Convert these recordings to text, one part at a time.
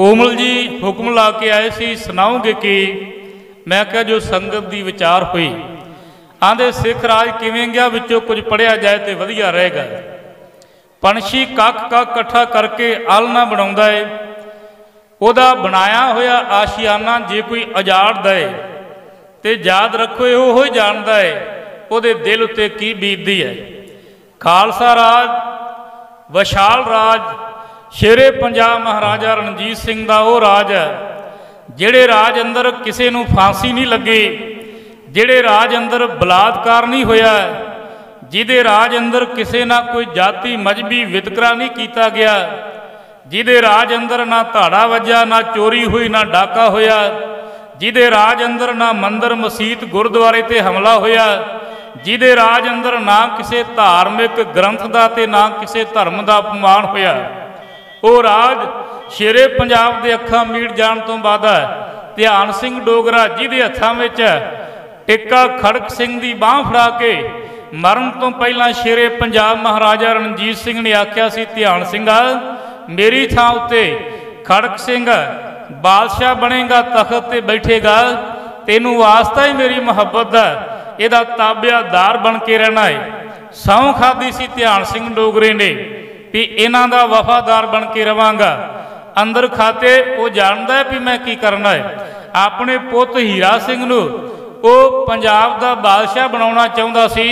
कोमल जी हुक्म ला के आए सी सुनाओगे कि मैं क्या जो संगत की विचार हुई आंदे सिख राज किवें गया विचों कुछ पढ़िया जाए तो वधिया रहेगा। पंछी कख कख कट्ठा करके आलना बनाउंदा है, उहदा बनाया होया आशियाना जे कोई उजाड़ दे ते याद रखो ओह ही जानदा है उहदे दिल उत्ते की बीतदी है। खालसा राज विशाल राज शेरे पंजाब महाराजा रणजीत सिंह का वह राज है जिहड़े राज अंदर किसी नूं फांसी नहीं लगी, जिहड़े राज अंदर बलात्कार नहीं होया, जिहदे राज अंदर किसी ना कोई जाति मजहबी वितकरा नहीं किया गया, जिहदे राज अंदर ना धाड़ा वज्जा ना चोरी हुई ना डाका होया, जिहदे राज अंदर ना मंदिर मसीत गुरुद्वारे ते हमला होया, जिहदे राज अंदर ना किसी धार्मिक ग्रंथ का ते ना किसी धर्म का अपमान होया। वो राज शेरे पंजाब के अखां मीट जाण तो बाद ध्यान सिंह डोगरा जिहदे हत्थां विच टिक्का खड़क सिंह की बांह फड़ा के मरण तो पहला शेरे पंजाब महाराजा रणजीत सिंह ने आख्या सी, ध्यान सिंघा मेरी थां उत्ते खड़क सिंह बादशाह बनेगा, तखत ते बैठेगा, तेनू वास्ता ही मेरी मुहब्बत है, इहदा ताबेदार बन के रहना है। सौं खाधी सी ध्यान सिंह डोगरे ने भी इन्हां दा वफादार बन के रवांगा। अंदर खाते वो जानदा है भी मैं की करना है। अपने पुत हीरा सिंह नूं वो पंजाब दा बादशाह बनाउणा चाहुंदा सी।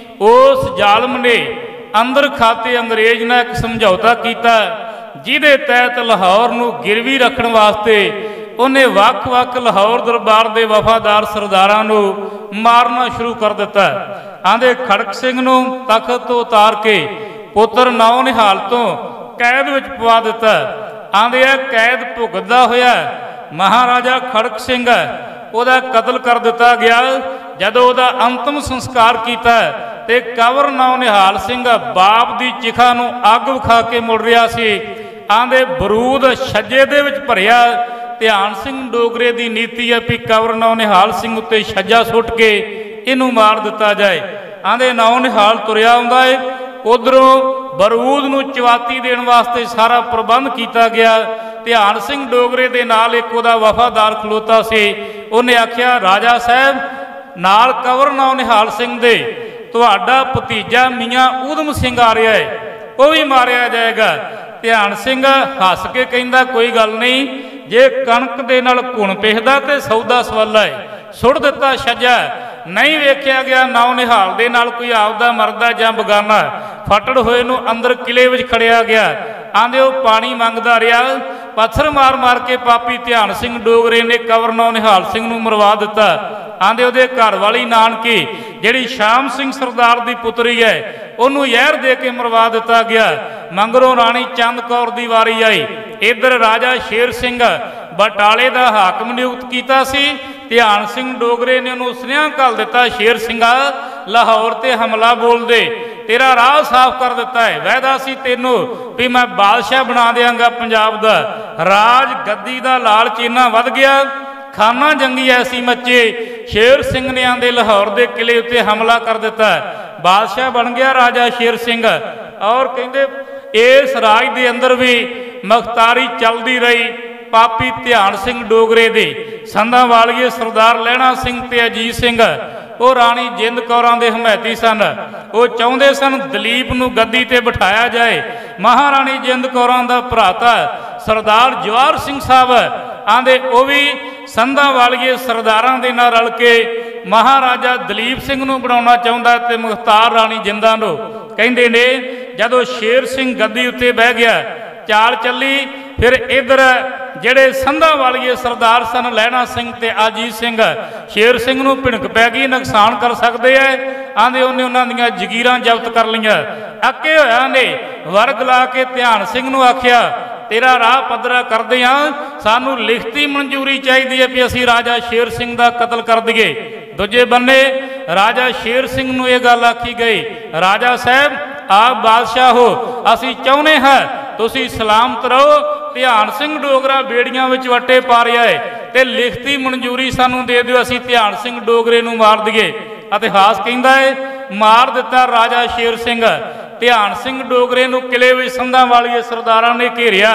उस जालम ने अंदर खाते अंग्रेज ने एक समझौता किया जिहदे तहत लाहौर नूं गिरवी रखण वास्ते उन्हें वख-वख लाहौर दरबार के वफादार सरदारां नूं मारना शुरू कर दिता। आंदे खड़क सिंह नूं तख्त तो उतार के पुत्र नौ निहाल तो कैद विच पवा दिता। आंदे कैद भुगतदा होया महाराजा खड़क सिंह उहदा कतल कर दिता गया। जदों उहदा अंतिम संस्कार किया ते कंवर नौ निहाल सिंह बाप की चिखा नूं अग विखा के मुड़ रहा सी। आंदे बरूद छज्जे दे विच भरिया। ध्यान सिंह डोगरे की नीति है भी कंवर नौ निहाल सिंह उत्ते छज्जा सुट के इनू मार दिता जाए। आंदे नौ निहाल तुरिया आउंदा है, उधरों बरूद नूं चवाती देण वास्ते सारा प्रबंध किया गया। ध्यान सिंह डोगरे दे नाल एक उहदा वफादार खलोता सी। उन्हें आख्या राजा साहब नाल कंवर नौ निहाल सिंह दे तुहाडा भतीजा मियाँ ऊधम सिंह आ रहा है, वह भी मारिया जाएगा। ध्यान सिंह हस के कहंदा कोई गल नहीं, जे कणक दे नाल घुण पिसदा ते सौदा सवाला है। सुट दिता छज्जा। नहीं वेख्या गया नौ निहाल दे नाल कोई आपदा मरदा जां बगाना। फटड़ होए नूं अंदर किले विच खड़िया गया। आंदे वो पानी मंगदा रहा। पत्थर मार मार के पापी ध्यान सिंह डोगरे ने कंवर नौ निहाल सिंह नूं मरवा दिता। आंदे उहदे घर वाली नानकी जिहड़ी शाम सिंह सरदार की पुत्री है उन्होंने यहर दे के मरवा दिता गया। मंगरों राणी चंद कौर की वारी आई। इधर राजा शेर सिंह बटाले का हाकम नियुक्त किया सी। ध्यान सिंह डोगरे ने उन्होंने सुनेहा घल दिता, शेर सिंघा लाहौर ते हमला बोल दे, तेरा राह साफ कर दिता है। वैदा सी तेनों भी मैं बादशाह बना देंगा पंजाब दा। राज गद्दी का लालच इन्ना वध गया, खाना जंगी ऐसी मचे, शेर सिंह ने आंदे लाहौर के किले उत्ते हमला कर दिता। बादशाह बन गया राजा शेर सिंह। और कहते इस राज के अंदर भी मुख्तारी चलती रही। पापी ध्यान सिंह डोगरे दे संधा वालिए सरदार लहणा सिंह ते अजीत सिंह वो राणी जिंद कौरां दे हमैती सन। वो चाहुंदे सन दलीप नूं गद्दी ते बिठाया जाए। महाराणी जिंद कौरां दा भराता सरदार जवाहर सिंह साहब आंदे वो भी संधा वालिए सरदारां दे नाल रल के महाराजा दलीप सिंह नूं बनाउणा चाहुंदा ते मुख्तार राणी जिंदा नूं। कहंदे ने जदों शेर सिंह गद्दी उत्ते बह गया चाल चली। फिर इधर जिहड़े संधा वालिए सरदार सन लहणा सिंह ते अजीत सिंह शेर सिंह नूं भिणक पै गई, नुकसान कर सकते हैं। आंदे उन्हें उन्हां दीआं जगीरां जब्त कर लईआं। अके होया ने वर्ग ला के ध्यान सिंह नूं आख्या तेरा राह पद्धरा करदे हां, सानू लिखती मंजूरी चाहिए है भी असीं राजा शेर सिंह का कतल कर दईए। दूजे बन्ने राजा शेर सिंह नूं यह गल आखी गई, राजा साहब आप बादशाह हो, असीं चाहुंदे हां तुसीं सलामत रहो। ध्यान सिंह डोगरा बेड़ियां विच वट्टे पा रहा है ते लिखती मंजूरी सानू दे दिओ, असीं ध्यान सिंह डोगरे नूं मार दईए। इतिहास कहंदा है मार दिता राजा शेर सिंह। ध्यान सिंह डोगरे नूं किले विच संधां वालिए सरदारां ने घेरिया।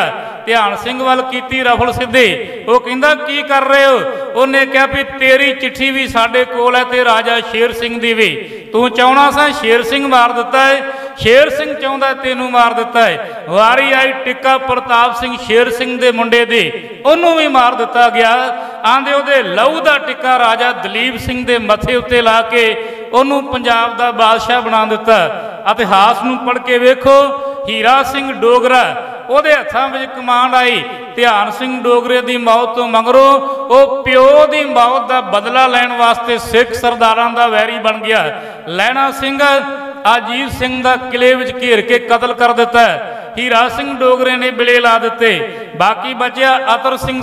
ਧਿਆਨ ਸਿੰਘ ਵੱਲ ਕੀਤੀ ਰਫਲ ਸਿੱਧੀ। ਉਹ ਕਹਿੰਦਾ ਕੀ ਕਰ ਰਹੇ ਹੋ? ਉਹਨੇ ਕਿਹਾ ਵੀ ਤੇਰੀ ਚਿੱਠੀ ਵੀ ਸਾਡੇ ਕੋਲ ਹੈ ਤੇ ਰਾਜਾ ਸ਼ੇਰ ਸਿੰਘ ਦੀ ਵੀ। ਤੂੰ ਚਾਹੁੰਦਾ ਸਾਂ ਸ਼ੇਰ ਸਿੰਘ ਮਾਰ ਦਿੱਤਾ ਹੈ, ਸ਼ੇਰ ਸਿੰਘ ਚਾਹੁੰਦਾ ਤੈਨੂੰ ਮਾਰ ਦਿੱਤਾ ਹੈ। ਵਾਰੀ ਆਈ ਟਿੱਕਾ ਪ੍ਰਤਾਪ ਸਿੰਘ ਸ਼ੇਰ ਸਿੰਘ ਦੇ ਮੁੰਡੇ ਦੀ, ਉਹਨੂੰ ਵੀ ਮਾਰ ਦਿੱਤਾ ਗਿਆ। ਆਂਦੇ ਉਹਦੇ ਲਹੂ ਦਾ ਟਿੱਕਾ ਰਾਜਾ ਦਲੀਪ ਸਿੰਘ ਦੇ ਮੱਥੇ ਉੱਤੇ ਲਾ ਕੇ ਉਹਨੂੰ ਪੰਜਾਬ ਦਾ ਬਾਦਸ਼ਾਹ ਬਣਾ ਦਿੱਤਾ। ਇਤਿਹਾਸ ਨੂੰ ਪੜ੍ਹ ਕੇ ਵੇਖੋ, ਹੀਰਾ ਸਿੰਘ ਡੋਗਰਾ ਉਹਦੇ ਹੱਥਾਂ ਵਿੱਚ ਕਮਾਂਡ ਆਈ। ਧਿਆਨ ਸਿੰਘ ਡੋਗਰੇ ਦੀ ਮੌਤ ਤੋਂ ਮਗਰੋਂ ਉਹ ਪਿਓ ਦੀ ਮੌਤ ਦਾ ਬਦਲਾ ਲੈਣ ਵਾਸਤੇ ਸਿੱਖ ਸਰਦਾਰਾਂ ਦਾ ਵੈਰੀ ਬਣ ਗਿਆ। ਲਹਿਣਾ ਸਿੰਘ ਅਜੀਤ ਸਿੰਘ ਦਾ ਕਿਲੇ ਵਿੱਚ ਘੇਰ ਕੇ ਕਤਲ ਕਰ ਦਿੱਤਾ। ਹੀਰਾ ਸਿੰਘ ਡੋਗਰੇ ਨੇ ਬਿਲੇ ਲਾ ਦਿੱਤੇ। ਬਾਕੀ ਬਚਿਆ ਅਤਰ ਸਿੰਘ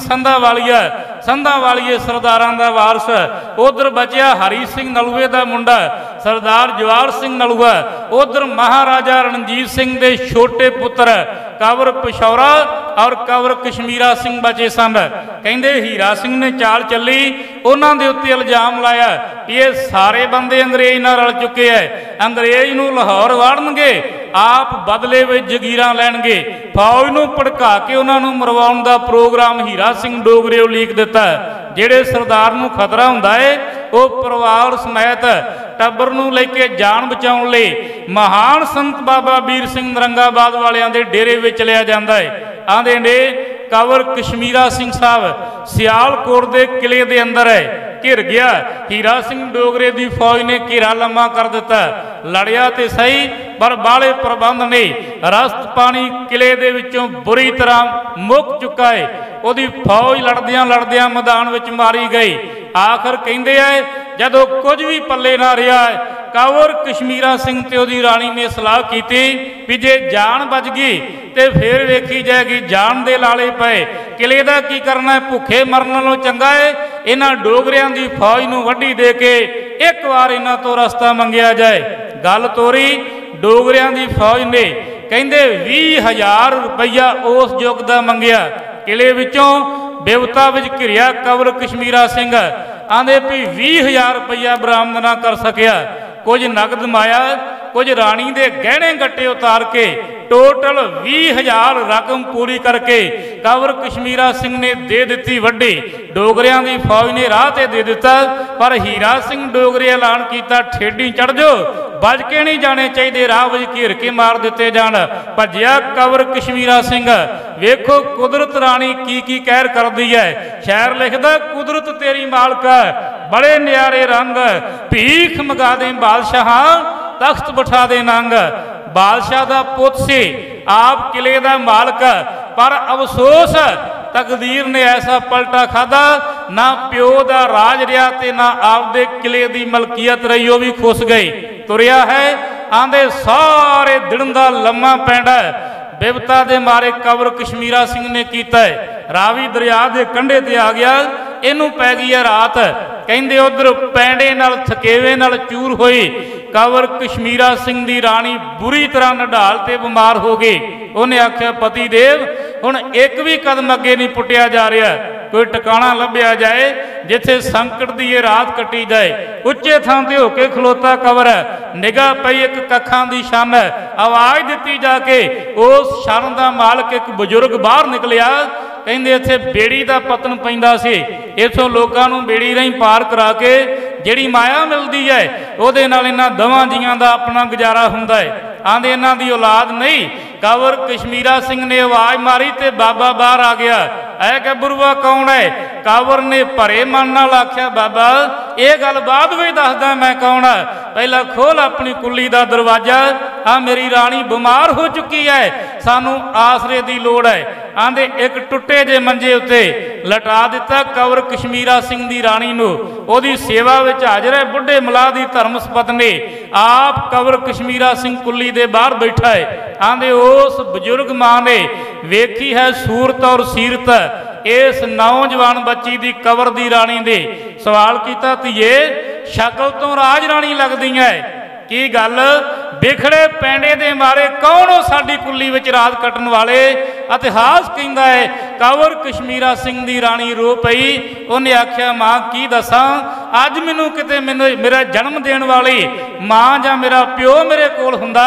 ਸੰਧਾਵਾਲੀਏ ਸਰਦਾਰਾਂ ਦਾ ਵਾਰਸ। ਉਧਰ ਬਚਿਆ ਹਰੀ ਸਿੰਘ ਨਲੂਏ ਦਾ ਮੁੰਡਾ ਸਰਦਾਰ ਜਵਾਰ ਸਿੰਘ ਨਲੂਆ। ਉਧਰ ਮਹਾਰਾਜਾ ਰਣਜੀਤ ਸਿੰਘ ਦੇ ਛੋਟੇ ਪੁੱਤਰ ਕੰਵਰ ਪਿਸ਼ੌਰਾ ਔਰ ਕੰਵਰ ਕਸ਼ਮੀਰਾ ਸਿੰਘ ਬਚੇ ਸਨ। ਕਹਿੰਦੇ ਹੀਰਾ ਸਿੰਘ ਨੇ ਚਾਲ ਚੱਲੀ, ਉਹਨਾਂ ਦੇ ਉੱਤੇ ਇਲਜ਼ਾਮ ਲਾਇਆ ਕਿ ਇਹ ਸਾਰੇ ਬੰਦੇ ਅੰਗਰੇਜ਼ ਨਾਲ ਰਲ ਚੁੱਕੇ ਐ, ਅੰਗਰੇਜ਼ ਨੂੰ ਲਾਹੌਰ ਵਾੜਨਗੇ, ਆਪ ਬਦਲੇ ਵਿੱਚ ਜਗੀਰਾਂ ਲੈਣਗੇ। ਫੌਜ ਨੂੰ ਭੜਕਾ ਕੇ ਉਹਨਾਂ ਨੂੰ ਮਰਵਾਉਣ ਦਾ ਪ੍ਰੋਗਰਾਮ ਹੀਰਾ ਸਿੰਘ ਡੋਗਰੇ ਨੂੰ ਲੀਕ ਦਿੱਤਾ। ਜਿਹੜੇ ਸਰਦਾਰ ਨੂੰ ਖਤਰਾ ਹੁੰਦਾ ਏ ਉਹ ਪਰਿਵਾਰ ਸਮੇਤ ਟੱਬਰ ਨੂੰ ਲੈ ਕੇ ਜਾਨ ਬਚਾਉਣ ਲਈ ਮਹਾਨ ਸੰਤ ਬਾਬਾ ਵੀਰ ਸਿੰਘ ਨਰੰਗਾਬਾਦ ਵਾਲਿਆਂ ਦੇ ਡੇਰੇ ਵਿੱਚ ਚਲਿਆ ਜਾਂਦਾ ਹੈ। ਆਂਦੇ ਨੇ ਕੰਵਰ ਕਸ਼ਮੀਰਾ ਸਿੰਘ ਸਾਹਿਬ ਸਿਆਲਕੋਟ ਦੇ ਕਿਲੇ ਦੇ ਅੰਦਰ ਹੈ, ਘਿਰ ਗਿਆ। ਹੀਰਾ ਸਿੰਘ ਡੋਗਰੇ ਦੀ ਫੌਜ ਨੇ ਘੇਰਾ ਲੰਮਾ ਕਰ ਦਿੱਤਾ। ਲੜਿਆ ਤੇ ਸਹੀ ਪਰ ਬਾਹਲੇ ਪ੍ਰਬੰਧ ਨਹੀਂ। ਰਸਤ ਪਾਣੀ ਕਿਲੇ ਦੇ ਵਿੱਚੋਂ ਬੁਰੀ ਤਰ੍ਹਾਂ ਮੁੱਕ ਚੁੱਕਾ ਹੈ। ਉਹਦੀ ਫੌਜ ਲੜਦਿਆਂ ਲੜਦਿਆਂ ਮੈਦਾਨ ਵਿੱਚ ਮਾਰੀ ਗਈ। ਆਖਰ ਕਹਿੰਦੇ ਆ ਜਦੋਂ ਕੁਝ ਵੀ ਪੱਲੇ ਨਾ ਰਿਹਾ, ਕੰਵਰ ਕਸ਼ਮੀਰਾ ਸਿੰਘ ਤੇ ਉਹਦੀ ਰਾਣੀ ਨੇ ਸਲਾਹ ਕੀਤੀ ਵੀ ਜੇ ਜਾਨ ਬਚ ਗਈ ਤੇ ਫੇਰ ਵੇਖੀ ਜਾਏਗੀ। ਜਾਨ ਦੇ ਲਾਲੇ ਪਏ, ਕਿਲੇ ਦਾ ਕੀ ਕਰਨਾ, ਭੁੱਖੇ ਮਰਨ ਨਾਲੋਂ ਚੰਗਾ ਹੈ ਇਹਨਾਂ ਡੋਗਰਿਆਂ ਦੀ ਫੌਜ ਨੂੰ ਵੱਢੀ ਦੇ ਕੇ ਇੱਕ ਵਾਰ ਇਹਨਾਂ ਤੋਂ ਰਸਤਾ ਮੰਗਿਆ ਜਾਏ। ਗੱਲ ਤੋਰੀ ਡੋਗਰਿਆਂ ਦੀ ਫੌਜ ਨੇ, ਕਹਿੰਦੇ 20,000 ਰੁਪਈਆ ਉਸ ਯੁੱਗ ਦਾ ਮੰਗਿਆ। ਕਿਲੇ ਵਿੱਚੋਂ ਬਿਵਤਾ ਵਿੱਚ ਘਿਰਿਆ ਕੰਵਰ ਕਸ਼ਮੀਰਾ ਸਿੰਘ। ਆਂਦੇ ਵੀ 20,000 ਰੁਪਈਆ ਬਰਾਮਦ ਨਾ ਕਰ ਸਕਿਆ। ਕੁਝ ਨਗਦ ਮਾਇਆ, ਕੁਝ ਰਾਣੀ ਦੇ ਗਹਿਣੇ ਗੱਟੇ ਉਤਾਰ ਕੇ ਟੋਟਲ 20,000 ਰਕਮ ਪੂਰੀ ਕਰਕੇ ਕੰਵਰ ਕਸ਼ਮੀਰਾ ਸਿੰਘ ਨੇ ਦੇ ਦਿੱਤੀ ਵੱਢੀ। ਡੋਗਰਿਆਂ ਦੀ ਫੌਜ ਨੇ ਰਾਹ ਤੇ ਦੇ ਦਿੱਤਾ, ਪਰ ਹੀਰਾ ਸਿੰਘ ਡੋਗਰੇ ਐਲਾਨ ਕੀਤਾ ਠੇਡੀ ਚੜ੍ਹ ਜਾਓ, ਬਚ ਕੇ ਨਹੀਂ ਜਾਣੇ ਚਾਹੀਦੇ, ਰਾਹ ਵਿੱਚ ਘੇਰ ਕੇ ਮਾਰ ਦਿੱਤੇ ਜਾਣ। ਭੱਜਿਆ ਕੰਵਰ ਕਸ਼ਮੀਰਾ ਸਿੰਘ। ਵੇਖੋ ਕੁਦਰਤ ਰਾਣੀ ਕੀ ਕਹਿਰ ਕਰਦੀ ਹੈ। ਸ਼ਾਇਰ ਲਿਖਦਾ ਕੁਦਰਤ ਤੇਰੀ ਮਾਲਕਾ ਬੜੇ ਨਿਆਰੇ ਰੰਗ, ਭੀਖ ਮੰਗਾ ਦੇ ਬਾਦਸ਼ਾਹਾਂ ਤਖਤ ਬਿਠਾ ਦੇ ਨੰਗ। ਬਾਦਸ਼ਾਹ ਦਾ ਪੁੱਤ ਸੀ, ਆਪ ਕਿਲੇ ਦਾ ਮਾਲਕ, ਪਰ ਅਫਸੋਸ ਤਕਦੀਰ ਨੇ ਐਸਾ ਪਲਟਾ ਖਾਦਾ, ਨਾ ਪਿਓ ਦਾ ਰਾਜ ਰਿਹਾ ਤੇ ਨਾ ਆਪਦੇ ਕਿਲੇ ਦੀ ਮਲਕੀਅਤ ਰਹੀ, ਉਹ ਵੀ ਖੁੱਸ ਗਈ। ਤੁਰਿਆ ਹੈ ਆਂਦੇ ਸਾਰੇ ਦਿਨ ਦਾ ਲੰਮਾ ਪੈਂਡਾ ਬਿਵਤਾ ਦੇ ਮਾਰੇ ਕੰਵਰ ਕਸ਼ਮੀਰਾ ਸਿੰਘ ਨੇ ਕੀਤਾ ਹੈ। ਰਾਵੀ ਦਰਿਆ ਦੇ ਕੰਢੇ ਤੇ ਆ ਗਿਆ, ਇਹਨੂੰ ਪੈ ਗਈ ਹੈ ਰਾਤ। ਕਹਿੰਦੇ ਉਧਰ ਪੈਂਡੇ ਨਾਲ ਥਕੇਵੇ ਨਾਲ ਚੂਰ ਹੋਈ ਕੰਵਰ ਕਸ਼ਮੀਰਾ ਸਿੰਘ ਦੀ ਰਾਣੀ ਬੁਰੀ ਤਰ੍ਹਾਂ ਨਢਾਲ ਤੇ ਬਿਮਾਰ ਹੋ ਗਈ। ਉਹਨੇ ਆਖਿਆ ਪਤੀ ਦੇਵ ਹੁਣ ਇੱਕ ਵੀ ਕਦਮ ਅੱਗੇ ਨਹੀਂ ਪੁੱਟਿਆ ਜਾ ਰਿਹਾ, ਕੋਈ ਟਿਕਾਣਾ ਲੱਭਿਆ ਜਾਏ ਜਿੱਥੇ ਸੰਕਟ ਦੀ ਇਹ ਰਾਤ ਕੱਟੀ ਜਾਏ। ਉੱਚੇ ਥਾਂ ਤੇ ਹੋ ਕੇ ਖਲੋਤਾ ਕੰਵਰ, ਨਿਗਾਹ ਪਈ ਇੱਕ ਕੱਖਾਂ ਦੀ ਛੰਨ। ਆਵਾਜ਼ ਦਿੱਤੀ ਜਾ ਕੇ ਉਸ ਛੰਨ ਦਾ ਮਾਲਕ ਇੱਕ ਬਜ਼ੁਰਗ ਬਾਹਰ ਨਿਕਲਿਆ। ਕਹਿੰਦੇ ਇੱਥੇ ਬੇੜੀ ਦਾ ਪਤਨ ਪੈਂਦਾ ਸੀ, ਇੱਥੋਂ ਲੋਕਾਂ ਨੂੰ ਬੇੜੀ ਰਾਹੀਂ ਪਾਰ ਕਰਾ ਕੇ ਜਿਹੜੀ ਮਾਇਆ ਮਿਲਦੀ ਹੈ ਉਹਦੇ ਨਾਲ ਇਹਨਾਂ ਦੋਵਾਂ ਜੀਆਂ ਦਾ ਆਪਣਾ ਗੁਜ਼ਾਰਾ ਹੁੰਦਾ ਹੈ। ਆਂਦੇ ਇਹਨਾਂ ਦੀ ਔਲਾਦ ਨਹੀਂ। ਕੰਵਰ ਕਸ਼ਮੀਰਾ ਸਿੰਘ ਨੇ ਆਵਾਜ਼ ਮਾਰੀ ਤੇ ਬਾਬਾ ਬਾਹਰ ਆ ਗਿਆ। ਐ ਗੱਭਰੂਆ ਕੌਣ ਹੈ? ਕੰਵਰ ਨੇ ਭਰੇ ਮਨ ਨਾਲ ਆਖਿਆ ਬਾਬਾ ਇਹ ਗੱਲ ਬਾਅਦ ਵਿੱਚ ਦੱਸਦਾ ਮੈਂ ਕੌਣ ਆ, ਪਹਿਲਾਂ ਖੋਲ ਆਪਣੀ ਕੁੱਲੀ ਦਾ ਦਰਵਾਜ਼ਾ। ਆ ਮੇਰੀ ਰਾਣੀ ਬਿਮਾਰ ਹੋ ਚੁੱਕੀ ਹੈ, ਸਾਨੂੰ ਆਸਰੇ ਦੀ ਲੋੜ ਹੈ। ਆਂਦੇ ਇੱਕ ਟੁੱਟੇ ਜੇ ਮੰਜੇ ਉੱਤੇ ਲਟਾ ਦਿੱਤਾ ਕੰਵਰ ਕਸ਼ਮੀਰਾ ਸਿੰਘ ਦੀ ਰਾਣੀ ਨੂੰ। ਉਹਦੀ ਸੇਵਾ ਵਿੱਚ ਹਾਜ਼ਰ ਹੈ ਬੁੱਢੇ ਮਲਾਹ ਦੀ ਧਰਮ ਸਪਤਨੀ, ਆਪ ਕੰਵਰ ਕਸ਼ਮੀਰਾ ਸਿੰਘ ਕੁੱਲੀ ਦੇ ਬਾਹਰ ਬੈਠਾ ਹੈ। ਆਂਦੇ ਉਸ ਬਜ਼ੁਰਗ ਮਾਂ ਨੇ ਵੇਖੀ ਹੈ ਸੂਰਤ ਔਰ ਸੀਰਤ ਇਸ ਨੌਜਵਾਨ ਬੱਚੀ ਦੀ ਕੰਵਰ ਦੀ ਰਾਣੀ ਦੇ। ਸਵਾਲ ਕੀਤਾ ਧੀਏ ਸ਼ਕਲ ਤੋਂ ਰਾਜ ਰਾਣੀ ਲੱਗਦੀ ਹੈ, ਕੀ ਗੱਲ ਬਿਖੜੇ ਪੈਂਡੇ ਦੇ ਮਾਰੇ ਕੌਣ ਹੋ ਸਾਡੀ ਕੁੱਲੀ ਵਿੱਚ ਰਾਤ ਕੱਟਣ ਵਾਲੇ? ਇਤਿਹਾਸ ਕਹਿੰਦਾ ਹੈ ਕੰਵਰ ਕਸ਼ਮੀਰਾ ਸਿੰਘ ਦੀ ਰਾਣੀ ਰੋ ਪਈ। ਉਹਨੇ ਆਖਿਆ ਮਾਂ ਕੀ ਦੱਸਾਂ, ਅੱਜ ਮੈਨੂੰ ਕਿਤੇ ਮੇਰਾ ਜਨਮ ਦੇਣ ਵਾਲੀ ਮਾਂ ਜਾਂ ਮੇਰਾ ਪਿਓ ਮੇਰੇ ਕੋਲ ਹੁੰਦਾ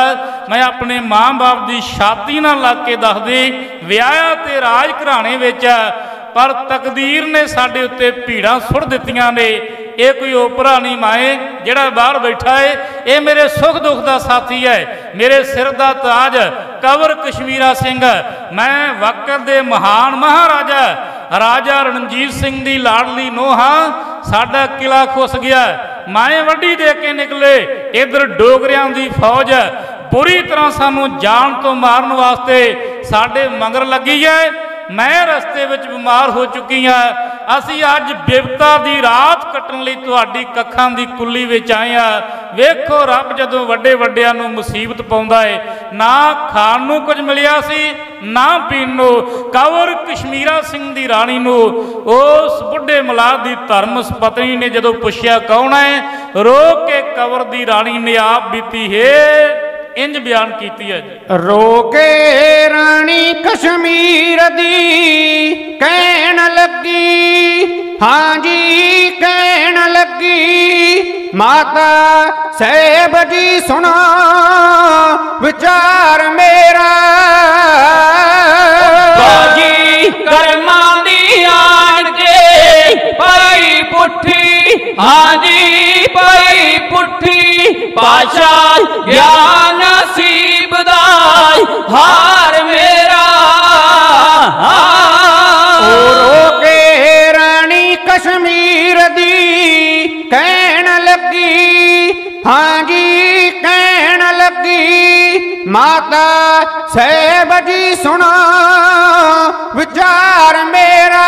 मैं अपने माँ बाप की छाती नाल लग के दसदी विआहया ते राज घराने विच पर तकदीर ने साडे उत्ते भीड़ां सुट दित्तियां ने। ये कोई ओपरा नहीं माए जिहड़ा बाहर बैठा है, ये मेरे सुख दुख का साथी है, मेरे सिर का ताज कंवर कश्मीरा सिंह। मैं वक्त दे महान महाराजा राजा रणजीत सिंह की लाडली नूंह हां। साडा किला खुस गया, माए वड्डी दे के निकले, इधर डोगरियां की फौज बुरी तरह सानू जान तो मारन वास्ते साडे मगर लगी है। मैं रस्ते विच बीमार हो चुकी हाँ। असी अज बिपता की रात कट्टण लई तुहाडी कखां दी कुल्ली विच आए हाँ। वेखो रब जदों वड्डे वड्डियां नूं मुसीबत पाउंदा है, ना खाण नूं कुछ मिलिया सी ना पीण नूं। कंवर कश्मीरा सिंह दी राणी नूं उस बुढ़े मलाह दी धर्म पत्नी ने जदों पुछया कौन है, रो के कंवर दी राणी ने आप बीती है इंज बयान कीती है। रो के रानी कश्मीर दी कहन लगी, हाँ जी कहन लगी, माता साहिब जी सुनो विचार मेरा। बाजी कर्मा दी आन के पाई पुठी, हाँ जी पाई पुठी, पाशा ज्ञान नसीब दाई हार मेरा। रो के रानी कश्मीर दी कहन लगी, हाँ जी कहन लगी, माता साहिब जी सुनो विचार मेरा।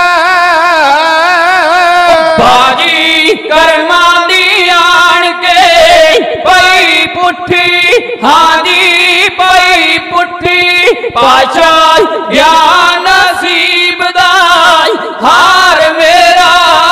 बाजी कर्मा दी आन के पई पुठी, हाँ जी पई पुठी, पाशा ज्ञान नसीब दाई हार मेरा।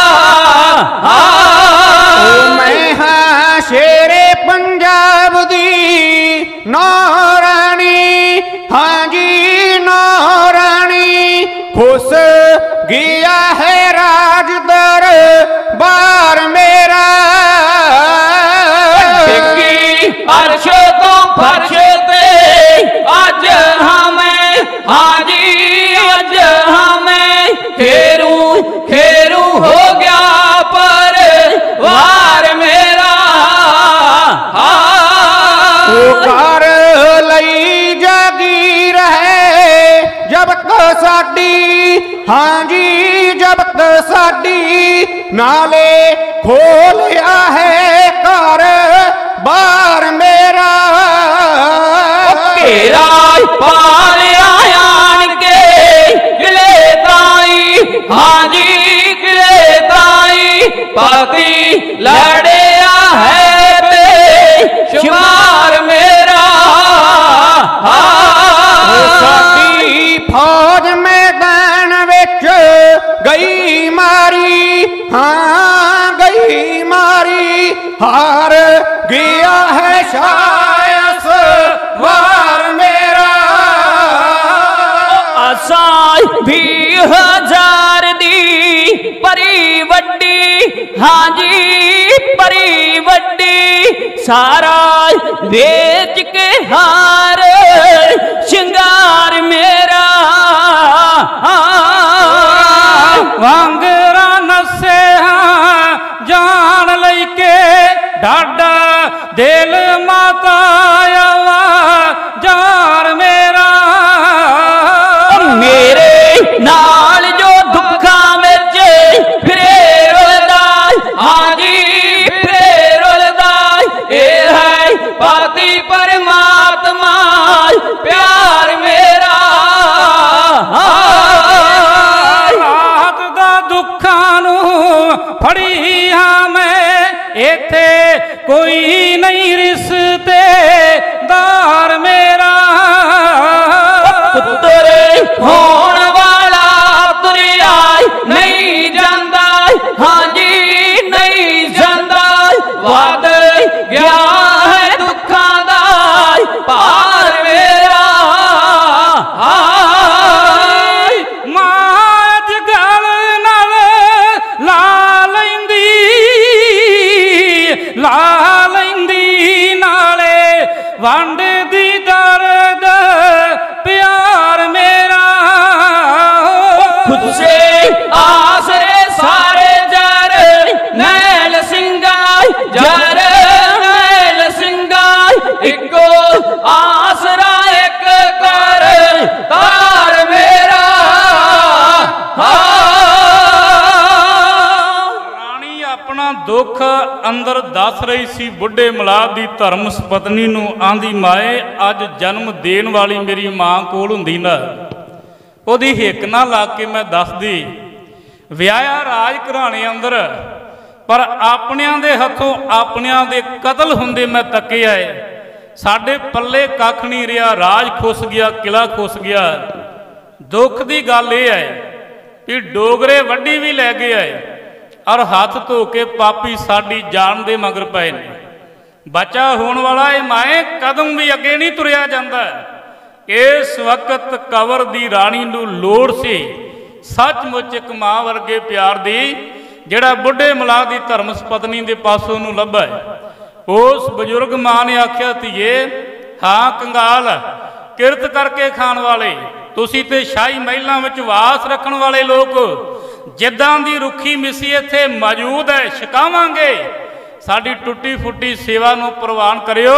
मैं हाँ शेरे पंजाब दी नौरानी, हाँ जी नौरानी, खुश गया है राज दरबार मेरा। अर्श तो फर्श ते अज हमें, हाँ जी अज हमें खेरू खेरू हो गया पर वार मेरा। कर लई जागीर है जब तो साडी, हाँ जी जब तो साडी, नाले खोलिया है कर बार मेरा। घेरा पालिया आन के किले ताई, हाँ जी किले ताई, पति लड़िया है बेशुमार मेरा। साडी फौज मैदान विच गई मारी, हाँ गई मारी, हार गया है शायस वार मेरा। असाई भी हजार दी परी वड्डी, हाँ जी परी वड्डी, सारा बेच के हार श्रृंगार मेरा। वांगरा नसे हाँ जान लैके डाडा दिल माता जार मेरा। मेरे नाल जो दुखा विच फिरे रुलदा, हाँ जी फिरे रुलदा, ए है पति परमात्मा प्यार मेरा। रात दा दुखां नूं फड़ी हाँ मैं, इत्थे कोई नहीं रिश्तेदार मेरा। पुत्र होण वाला तुरिया नहीं जांदा, हाँ जी नहीं जांदा, वध गया है दुखां दा पार मेरा। मां अज गल नाल ला लैंदी दुख अंदर दस रही सी बुढ़े मलाद दी धर्म सपत्नी नूं। आंदी माए अज जन्म देण वाली मेरी मां कोल हुंदी ना, ओदी हिक ना ला के मैं दसदी। विआया राज घराणे अंदर पर अपनियां दे हथों अपनियां दे कतल हुंदे मैं तके आए। साडे पल्ले कख नहीं रहा, राज खुस गया, किला खुस गया। दुख की गल यह है कि डोगरे वड्डी भी लै गए आए और हाथ धो के पापी साडी जान दे मगर पए ने। बचा होने वाला ये माए कदम भी अगे नहीं तुरिया जाता। इस वक्त कवर दी राणी नूं लोड़ सी सचमुच एक मां वर्गे प्यार दी, जिहड़ा बुढ़े मलाह दी धर्म सपत्नी दे पासों नूं लभा है। उस बजुर्ग मां ने आख्या धीए हाँ कंगाल किरत करके खाण वाले तुसी ते शाही महलों में वास रखण वाले लोग जिद्दां दी रुखी मिसी इत्थे मौजूद है, छकावांगे। साडी टुटी फुटी सेवा नूं प्रवान करियो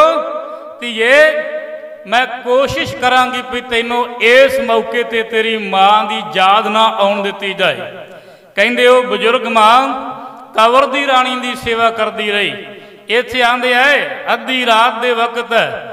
धीए। मैं कोशिश करांगी भी तैनूं इस मौके ते तेरी मां दी याद ना आउण दित्ती जाए। कहंदे ओ बजुर्ग मां कवर दी राणी दी सेवा करदी रही। इत्थे आंदे आए अद्धी रात दे वक्त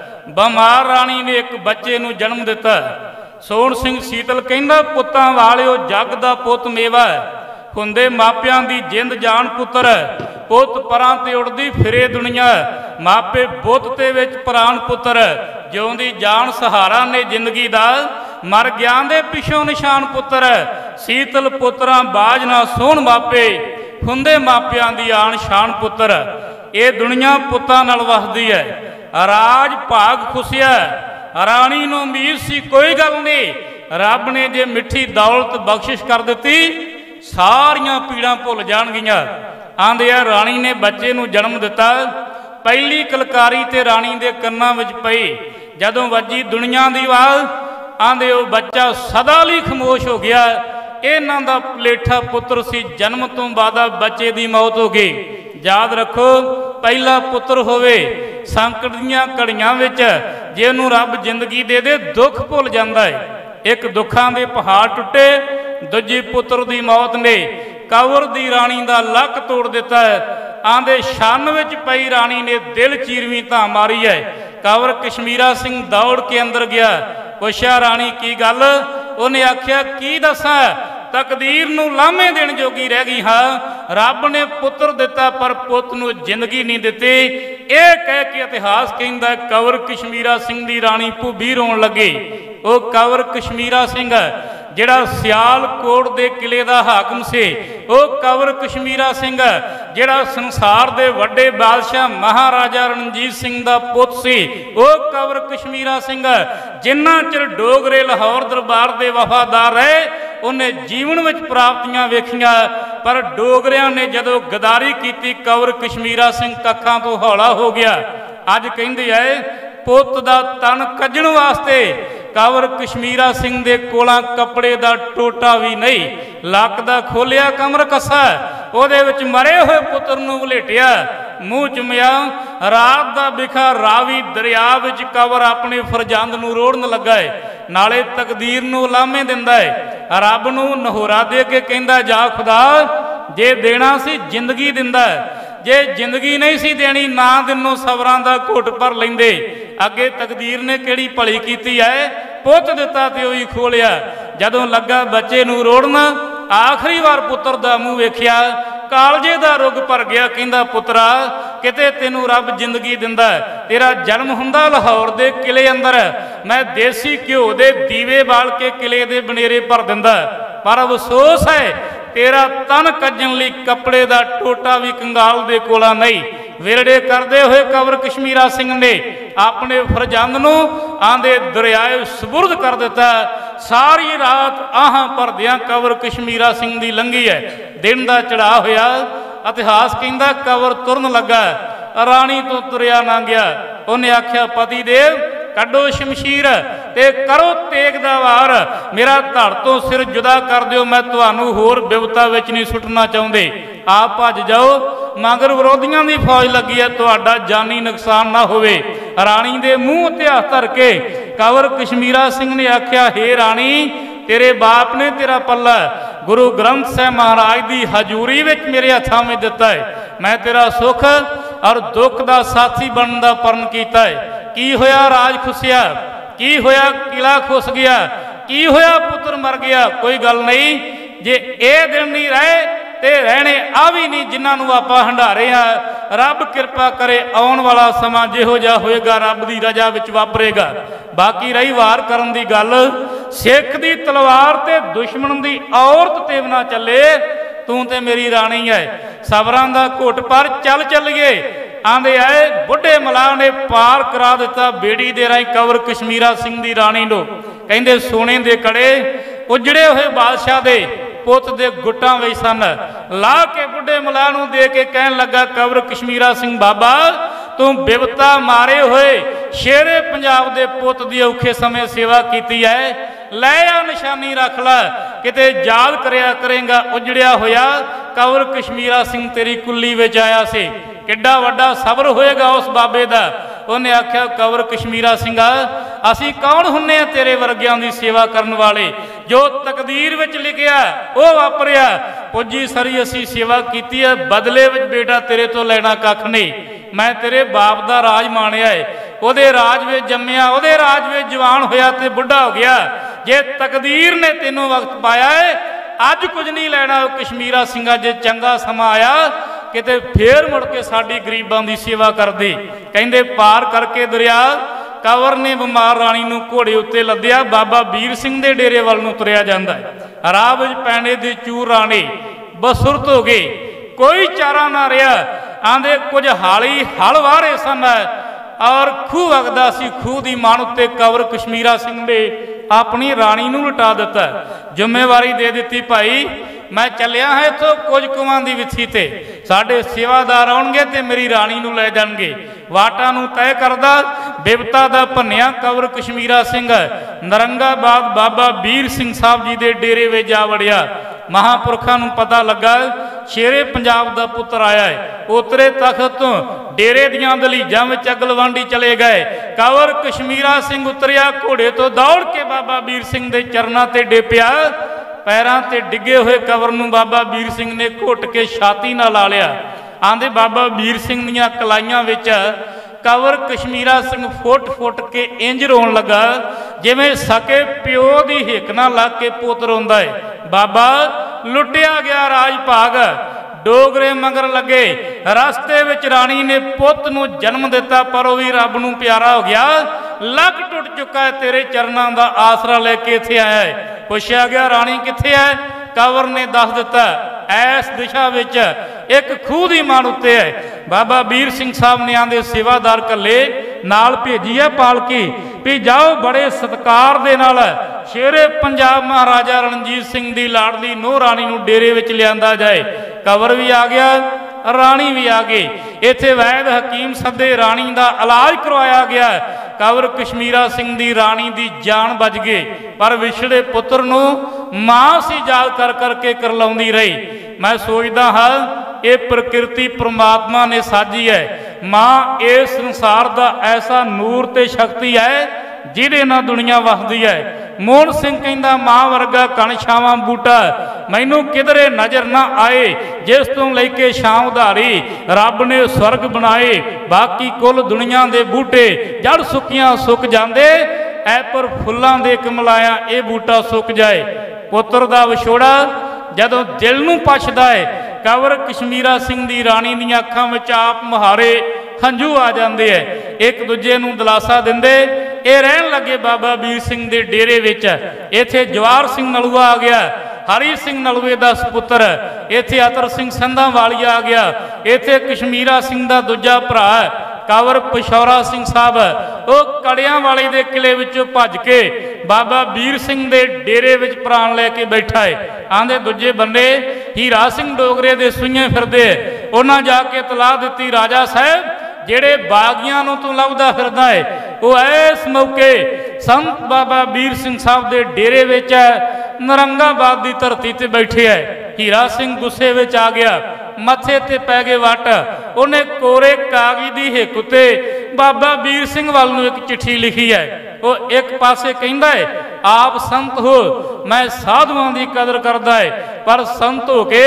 बमार राणी ने एक बच्चे नूं जन्म दिता। सोहण सिंह सीतल कहंदा पुत्तां वालिओ जग दा पुੱਤ मेवा हुंदे मापियां दी जिंद जान पुत्तर। पुੱਤ परां ते उड़दी फिरे दुनिया मापे बुੱਤ ते विच प्राण पुत्तर। जिउंदी जान सहारा ने जिंदगी दा मर गया दे पिछों निशान पुत्तर। सीतल पुत्तरां बाज ना सोहण मापे हुंदे मापियां दी आन शान पुत्तर। ये दुनिया पुत्तां नाल वसदी है। राज भाग खुसिया राणी नूं उम्मीद सी कोई गल नहीं, रब ने जे मिठी दौलत बख्शिश कर दी सारियां पीड़ां भुल जाणगियां। आंदे आ राणी ने बच्चे नूं जन्म दिता। पहली कलकारी ते राणी दे कन्नां विच पई जदों वजी दुनिया दी आवाज़। आंदे ओ बच्चा सदा लई खामोश हो गया। इन्हां दा पलेठा पुत्र सी, जन्म तो बाद बच्चे दी मौत हो गई। याद रखो पहला पुत्र होवे संकट दीआं घड़ियां विच जे नूं रब जिंदगी दे दे दुख भुल जांदा है। एक दुखां दे पहाड़ टुटे, दूजे पुत्र दी मौत ने कवर दी राणी दा लक तोड़ दिता है। आंदे शन विच पई राणी ने दिल चीरवी धां मारी है। कवर कश्मीरा सिंह दौड़ के अंदर गया, पुछया राणी की गल? उन्हें आख्या की दसां तकदीर नूं लामे देण जोगी रह गई हाँ। रब ने पुत्र दिता पर पुੱਤ नूं जिंदगी नहीं दिती। यह कह के इतिहास कहंदा कवर कश्मीरा सिंह दी राणी भुभी रोण लगी। वो कवर कश्मीरा सिंह जिहड़ा सियालकोट दे किले दा हाकम से, वो कवर कश्मीरा सिंह जिहड़ा संसार दे वड्डे बादशाह महाराजा रणजीत सिंह दा पुੱਤ सी। वो कवर कश्मीरा सिंह जिन्ना चिर डोगरे लाहौर दरबार दे वफादार रहे उन्हें जीवन में प्राप्तियां वेखियां, पर डोगरियां ने जदों गदारी की कवर कश्मीरा सिंह कखां तो हौला हो गया। अज कहंदे आए पुੱਤ दा तन कजण वास्ते कवर कश्मीरा सिंह दे कोलां कपड़े दा टोटा भी नहीं। लक दा खोलिया कमर कसा उहदे विच मरे हुए पुत्र नूं वलेटिया, मूँह चुमिया। रात दा बिखा रावी दरिया विच कवर अपने फरजंद नूं रोड़न लगा है, नाले तकदीर नूं लामे दिंदा है। रब नूं नहोरा दे के कहंदा जा खुदा जे देना सी जिंदगी दिंदा, जे जिंदगी नहीं सी देनी ना दिनों सबरां दा घुट भर लैंदे। अगे तकदीर ने किहड़ी भली कीती है, पुੱਤ दिता ते ओही खोलिया। जदों लगा बच्चे नूं रोड़न आखिरी बार पुत्र दा मूँह वेखिया, कालजे दा रुग भर गया। कहंदा पुत्रा किते तैनूं रब जिंदगी दिंदा, तेरा जन्म हुंदा लाहौर दे किले अंदर, मैं देसी घिओ दे दीवे बाल के किले दे बनेरे भर दिंदा, पर अफसोस है तेरा तन कजन लई कपड़े दा टोटा भी कंगाल दे कोला नहीं। विरड़े करते हुए कवर कश्मीरा सिंह ने अपने फरजंद नूं आंदे दरियाए सुपुर्द कर दिता। सारी रात आहां भरदियां कवर कश्मीरा सिंह दी लंघी है। दिन दा चढ़ा होया इतिहास कहंदा कवर तुरन लगा, राणी तो तुरिया ना गया। उन्हें आख्या पति देव कड्डो शमशीर ते करो तेग दा वार, मेरा धड़ तो सिर जुदा कर दिओ, मैं तुहानूं होर बिपता विच नहीं सुटना चाहुंदे। आप भज जाओ मगर विरोधियों की फौज लगी है, तुहाडा जानी नुकसान ना होवे। राणी दे मूँह ते हत्थ धर के कवर कश्मीरा सिंह ने आख्या हे राणी तेरे बाप ने तेरा पल्ला गुरु ग्रंथ साहिब महाराज की हजूरी विच मेरे हत्थां में दिता है, मैं तेरा सुख और दुख का साथी बनने का प्रण किया है। की होया राज खुसिया, की होया किला खुस गया, की होया पुत्र मर गया, कोई गल नहीं। जे ये दिन नहीं रहे ते रहने आ भी नहीं जिन्होंने आपां हंडारे हैं। रब कृपा करे आउण वाला समा जिहो जिहा होएगा रब की रजा विच वापरेगा। बाकी रही वार करन दी गल, सिख दी तलवार ते दुश्मन दी औरत ते ना चले, तू ते मेरी राणी है। सबरां दा घुट पर चल चलिए आंदे आए बुढ़े मलाह ने पार करा दिता बेड़ी दे राही कंवर कश्मीरा सिंह दी राणी नो। कहंदे सोने दे कड़े उजड़े हुए बादशाह दे पुत दे गुट्टां विच सन। ला के बुढ़े मलाह नूं दे के कहन लगा कंवर कश्मीरा सिंह बाबा तू बिपता मारे हुए शेरे पंजाब दे पुत दी औखे समय सेवा कीती है, लै आ निशानी रख ला किते याद करया करेगा। उजड़िया होया कंवर कश्मीरा सिंह तेरी कुल्ली विच आया से, किड्डा वड्डा सबर होएगा उस बाबे दा। उन्हें आख्या कंवर कश्मीरा सिंघा असी कौन हुन्ने आ तेरे वर्गियां दी सेवा करन वाले, जो तकदीर विच लिखिया वो वापरिया। पुजी सरी असी सेवा कीती है, बदले विच बेटा तेरे तो लेना कख नहीं। मैं तेरे बाप दा राज माणिया है, ओदे राज विच जम्मिया, ओदे राज विच जवान होया ते बुढ़ा हो गया। जे तकदीर ने तेनों वक्त पाया है अज कुछ नहीं लेना। कश्मीरा सिंघा जे चंगा समा आया किते फिर मुड़ के साडी गरीबां दी सेवा कर दे। कहंदे पार करके दरिया कंवर ने बिमार राणी नूं घोड़े उत्ते लद्दिया, बाबा वीर सिंह दे डेरे वल नूं तुरिया जांदा है। राह विच पैंडे दे चूर राणे बसुरत हो गए, कोई चारा ना रहा। आंदे कुछ हाली हल वारे सन और खूह वगदा सी, खूह दी मान उत्ते कंवर कश्मीरा सिंह ने अपनी राणी नूं लटा दिता। जिम्मेवारी दे दी भाई मैं चलिया है इथों कुछ कुआं दी विथी ते साडे सेवादार आउणगे ते मेरी राणी नूं लै जाणगे। वाटा नूं तय करदा बिपता दा भन्निया कंवर कश्मीरा सिंह नरंगाबाद बाबा वीर सिंह साहब जी दे डेरे विच जा वड़िया। महापुरखों नूं पता लगा शेरे पंजाब दा पुत्र आया है। उतरे तख्त तो डेरे दियां दलीजां विच अगलवांडी चले गए। कंवर कश्मीरा सिंह उतरिया घोड़े तो दौड़ के बाबा वीर सिंह दे चरनां ते डेपिया। पैरां ते डिगे हुए कंवर नूं बाबा वीर सिंह ने घुट के छाती नाल ला लिया। आंदे बाबा वीर सिंह दीयां कलाइयां विच कंवर कश्मीरा सिंह फुट फुट के इंज रोन लगा जिवें सके प्यो दी हिक नाल लग के पुत रोंदा है। बाबा लुटिया गया राज भाग, डोगरे मगर लगे। रास्ते विच राणी ने पुत नूं जन्म दिता पर वह भी रब नूं प्यारा हो गया। लक टुट चुका है तेरे चरनां दा आसरा लेके इत्थे आया है। पुछया गया राणी कित्थे है? कंवर ने दस दिता ऐस दिशा विच एक खूह दी मान उत्ते है। बाबा वीर सिंह साहब ने आंदे सेवादार कले नाल भेजी है पालकी भी जाओ बड़े सत्कार दे नाल शेरे पंजाब महाराजा रणजीत सिंह दी लाडली नूह राणी नूं डेरे विच लिआंदा जाए। कंवर भी आ गया, राणी भी आ गई। इत्थे वैद हकीम सदे राणी दा इलाज करवाया गया। कंवर कश्मीरा सिंह दी राणी दी जान बच गई पर विछड़े पुत्र नूं मां सी याद कर करके करलाउंदी रही। मैं सोचदा हाँ ये प्रकृति परमात्मा ने साजी है। मां इस संसार दा ऐसा नूर ते शक्ति है जिहदे नाल दुनिया वसदी है। मोहन सिंह कहंदा मां वर्गा कण छावां बूटा मैनू किधरे नज़र ना आए जिस तो लेके छां उधारी रब ने स्वर्ग बनाए। बाकी कुल दुनिया दे बूटे जड़ सुक्कियां सुक जांदे ऐ पर फुल्लां दे कमलाया ये बूटा सुक जाए। पुत्र दा विछोड़ा जदों दिल नूं पछदा है कंवर कश्मीरा सिंह दी राणी दी अखां विच आप मुहारे हंझू आ जाते हैं। एक दूजे नूं दिलासा दिंदे ये रहन लगे बाबा वीर सिंह दे डेरे विच। इत्थे जवाहर सिंह नलूआ आ गया, हरी सिंह नलूए दा सपुत्र। इत्थे अतर सिंह संधा वालिया आ गया। इत्थे कश्मीरा सिंह दा दूजा भरा कंवर पिशौरा सिंह साहब वो कड़ियां वाले दे किले विचों भज के बाबा वीर सिंह दे डेरे विच प्राण लैके बैठा है। आंदे दूजे बंदे हीरा सिंह डोगरे दे सुइयां फिरदे उन्हां जाके तलाह दित्ती राजा साहब जेड़े बागियां नूं तूं लभदा फिरदा है वो इस मौके संत बाबा वीर सिंह साहब दे डेरे विच नरंगाबाद दी धरती ते बैठे है। हीरा सिंह गुस्से विच आ गया, मथे ते पै गए वट। उन्हें कोरे कागज दी हिक उत्ते बाबा वीर सिंह वाल नूं एक चिट्ठी लिखी है। वो एक पासे कहंदा है आप संत हो मैं साधुआं दी कदर करदा है पर संत हो के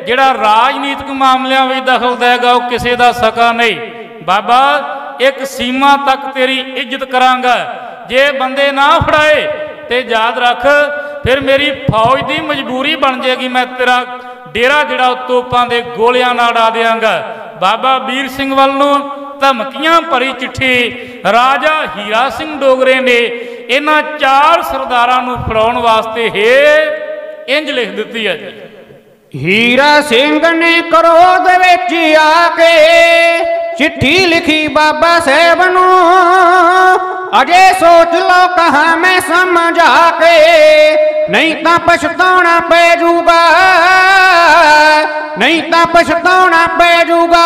ਜਿਹੜਾ ਰਾਜਨੀਤਿਕ ਮਾਮਲਿਆਂ ਵਿੱਚ ਦਖਲ ਦੇਗਾ ਉਹ ਕਿਸੇ ਦਾ ਸਕਾ ਨਹੀਂ। ਬਾਬਾ ਇੱਕ ਸੀਮਾ ਤੱਕ ਤੇਰੀ ਇੱਜ਼ਤ ਕਰਾਂਗਾ, ਜੇ ਬੰਦੇ ਨਾ ਫੜਾਏ ਤੇ ਯਾਦ ਰੱਖ ਫਿਰ ਮੇਰੀ ਫੌਜ ਦੀ ਮਜਬੂਰੀ ਬਣ ਜਾਏਗੀ, ਮੈਂ ਤੇਰਾ ਡੇਰਾ ਜਿਹੜਾ ਤੋਪਾਂ ਦੇ ਗੋਲਿਆਂ ਨਾਲ ਉਡਾ ਦਿਆਂਗਾ। ਬਾਬਾ ਵੀਰ ਸਿੰਘ ਵੱਲ ਨੂੰ ਧਮਕੀਆਂ ਭਰੀ ਚਿੱਠੀ ਰਾਜਾ ਹੀਰਾ ਸਿੰਘ ਡੋਗਰੇ ਨੇ ਇਹਨਾਂ 4 ਸਰਦਾਰਾਂ ਨੂੰ ਫੜਾਉਣ ਵਾਸਤੇ ਇੰਜ ਲਿਖ ਦਿੱਤੀ ਹੈ ਜੀ। ਹੀਰਾ ਸਿੰਘ ਨੇ ਕਰੋਧ ਵਿੱਚ ਆ ਕੇ चिट्ठी लिखी बाबा साहब नू, अजे सोच लो कहा मैं समझा के, नहीं तो पछताना पै जूगा, नहीं तो पछताना पै जूगा।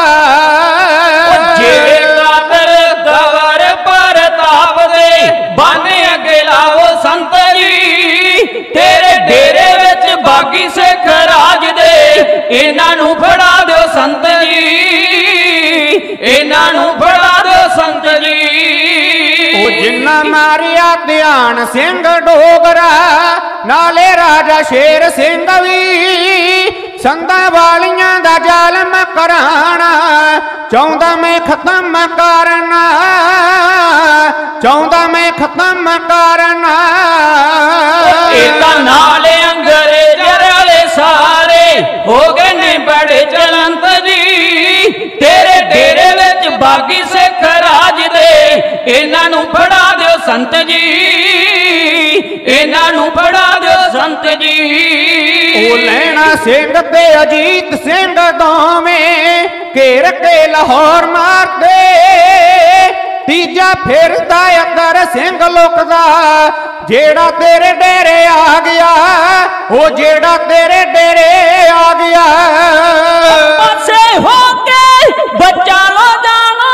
गवर पर ताप दे बाने अगे लाओ संत जी, तेरे डेरे विच बागी सिख राज दे, इन्हां नू फड़ा दो संत जी, इन्हां नू फड़ा दो संत जी। ओ जिन्ना मारिया ध्यान सिंह डोगरा, नाले राजा शेर सिंह भी, संदा वालियां दा जालम कराना, चाहुंदा मैं खत्म करना, चाहुंदा मैं खत्म करना। इता नाले अंग्रेज वाले सारे हो गए ने बड़े चलंत जी, तेरे डेरे विच बागी सिख राज दे, इन्हां नू फड़ा दिओ संत जी, इन्हां नू फड़ा दिओ संत जी। ओ लैना सिंह ते अजीत सिंह दोवें घेर के लाहौर मार दे, तीजा फिरदा अगर सिंह लुकदा, जेड़ा तेरे डेरे आ गया, ओ जेड़ा तेरे डेरे आ गया। पासे हो के बच्चा लो जाना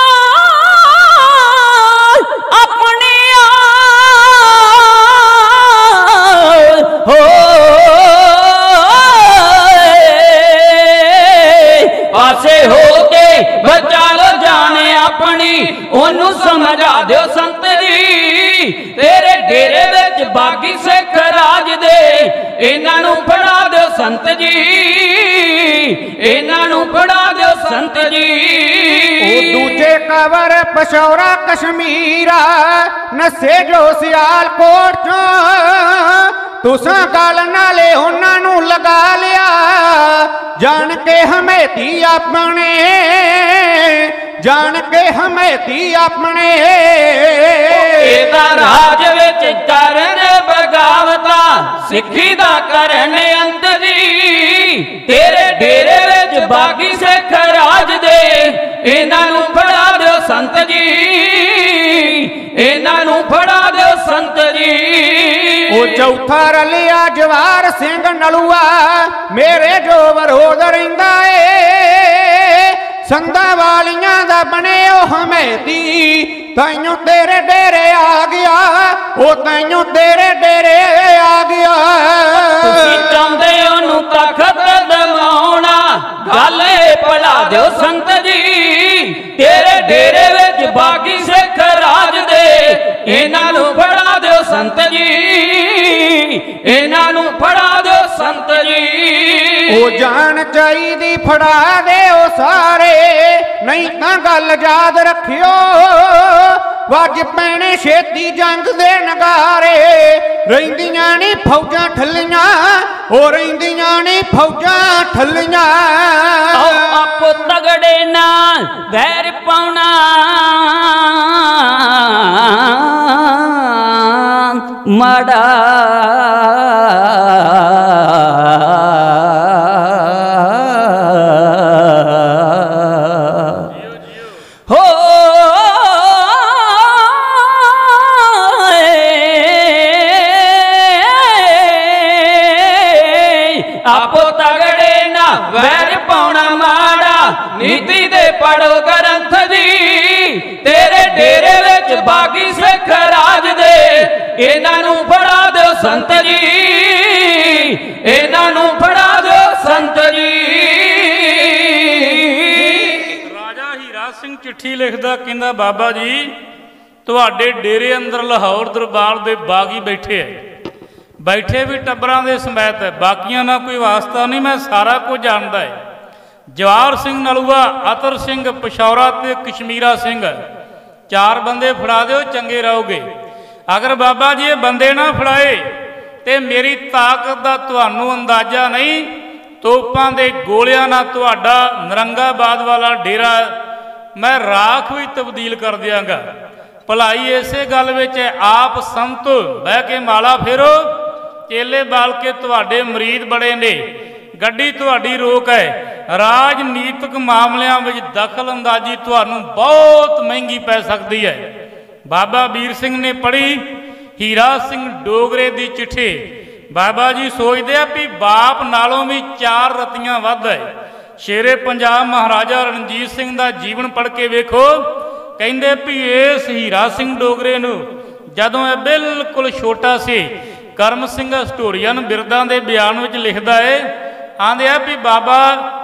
अपनी हो, पासे हो के बच्चा लो जाने अपनी, ओनू समझा दिओ संत जी, तेरे डेरे विच बागी सिख राज दे, इन्हां नू फड़ा दिओ संत जी, इन्हां नू फड़ा दिओ संत जी। ओ दूजे कवर पशौरा कश्मीरा, नसे जो सियालकोट चों, तुसां गल नाले उन्हां नू लगा लिया, जान के हमेती अपने, जान के हमेती अपने। एदा राज विच करन बगावता, सिखी दा करन अंत जी, तेरे डेरे विच बागी सिख राज दे, इन्हां नू फड़ा दिओ संत जी, इन्हां नू फड़ा दिओ संत जी। ओ चौथा रलिया जवार सिंह नलुआ, मेरे जो वरोध रहिंदा ए, संदा वालियां दा बने ओ हमेती, ताइयों तेरे डेरे आ गया, ओ ताइयों तेरे डेरे आ गया। तुसीं चाहुंदे ओनू तखत दवाउणा, गले भला दिओ संत जी, तेरे डेरे विच बागी सिख राज दे, इन्हां नू फड़ा दिओ संत जी, इन्हां नू फड़ा दिओ संत जी। ओ जान चाहिदी फड़ा दे ओ सारे, नहीं तां गल याद रखियो, वज पैने छेती जंग दे नगारे, रहिंदियां नी फौजां ठल्लियां, ओ रहिंदियां नी फौजां ठल्लियां। आपो तगड़े नाल वैर पाउणा, माड़ा हो, आपो तगड़े ना वैर पाउणा माड़ा, नीति दे पढ़ो ग्रंथ जी, तेरे डेरे विच बागी सिख राज दे, इन्हां नू फड़ा दिओ संत जी, इन्हां नू फड़ा दिओ संत जी। राजा हीरा सिंह चिट्ठी लिखदा, कहंदा बाबा जी तुहाडे डेरे अंदर लाहौर दरबार दे बागी बैठे है, बैठे भी टब्बरां दे समैत, बाकियां ना कोई वास्ता नहीं, मैं सारा कुछ जानदा है। जवाहर सिंह नलूआ, अतर सिंह पिशौरा ते कश्मीरा सिंह, 4 बंदे फड़ा दिओ, चंगे रहोगे। अगर बाबा जी ये बंदे ना फड़ाए तो मेरी ताकत का तुहानू अंदाजा नहीं, तोपां दे गोलियां ना तुहाडा नरंगाबाद वाला डेरा मैं राख भी तब्दील कर दियांगा। भलाई इसे गल विच आप संत बह के माला फेरो, चेले बाल के तुहाडे मरीद बड़े ने, गड्डी तुहाडी रोक है। राजनीतिक मामलों में दखल अंदाजी तुहानू बहुत महंगी पै सकती है। बाबा वीर सिंह ने पढ़ी हीरा सिंह डोगरे की चिट्ठी। बाबा जी सोचते हैं भी बाप नालों भी 4 रत्तियां वध है। शेरे पंजाब महाराजा रणजीत सिंह का जीवन पढ़ के वेखो, कहते भी इस हीरा सिंह डोगरे नू जदों यह बिल्कुल छोटा सी, करम सिंह हिस्टोरियन बिरदां दे बयान विच लिखदा है, आंदे आ भी बाबा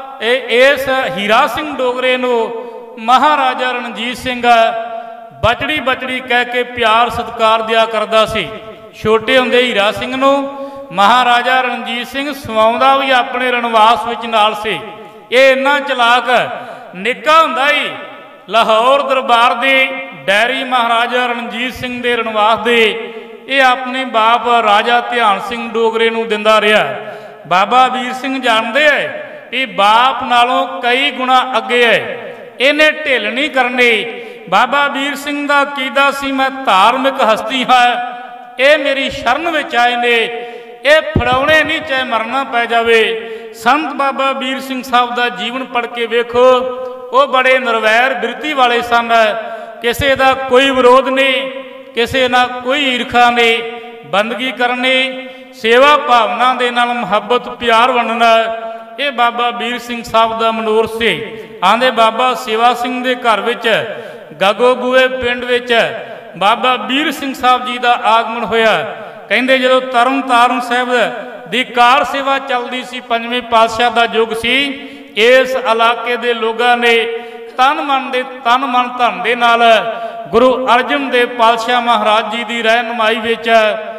इस हीरा सिंह डोगरे नू महाराजा रणजीत सिंह बचड़ी बचड़ी कह के प्यार सत्कार दिया करदा सी। छोटे हुंदे हीरा सिंह नू महाराजा रणजीत सिंह सवाउंदा भी अपने रणवास विच नाल सी। ये इन्ना चलाक निक्का हुंदा ही लाहौर दरबार दे डैरी महाराजा रणजीत सिंह दे रणवास दे ये अपने बाप राजा ध्यान सिंह डोगरे नू दिंदा रहा। बाबा वीर सिंह जानते है कि बाप नालों कई गुणा अगे है, इन्हें ढिल नहीं करनी। बाबा वीर सिंह का कीदा सी, मैं धार्मिक हस्ती हाँ, ये मेरी शरण में आए ने, ये फड़ाने नहीं चाहे मरना पै जावे। संत बाबा वीर सिंह साहब का जीवन पढ़ के वेखो, वो बड़े निर्वैर बिरती वाले सन, किसी का कोई विरोध नहीं, किसी ना कोई ईर्खा नहीं, बंदगी करनी, सेवा भावना दे नाल मुहब्बत प्यार वंडना, ये बाबा वीर सिंह साहब का मनोरथ से। आंदे बाबा सेवा सिंह के घर विच गागो बूए पिंड विच बाबा वीर सिंह साहब जी का आगमन होया। कहते जो तरन तारण साहब की कार सेवा चलती सी, 5वें पातशाह का युग सी, इस इलाके के लोगों ने तन मन धन दे नाल गुरु अर्जन देव पातशाह महाराज जी की रहनुमाई विच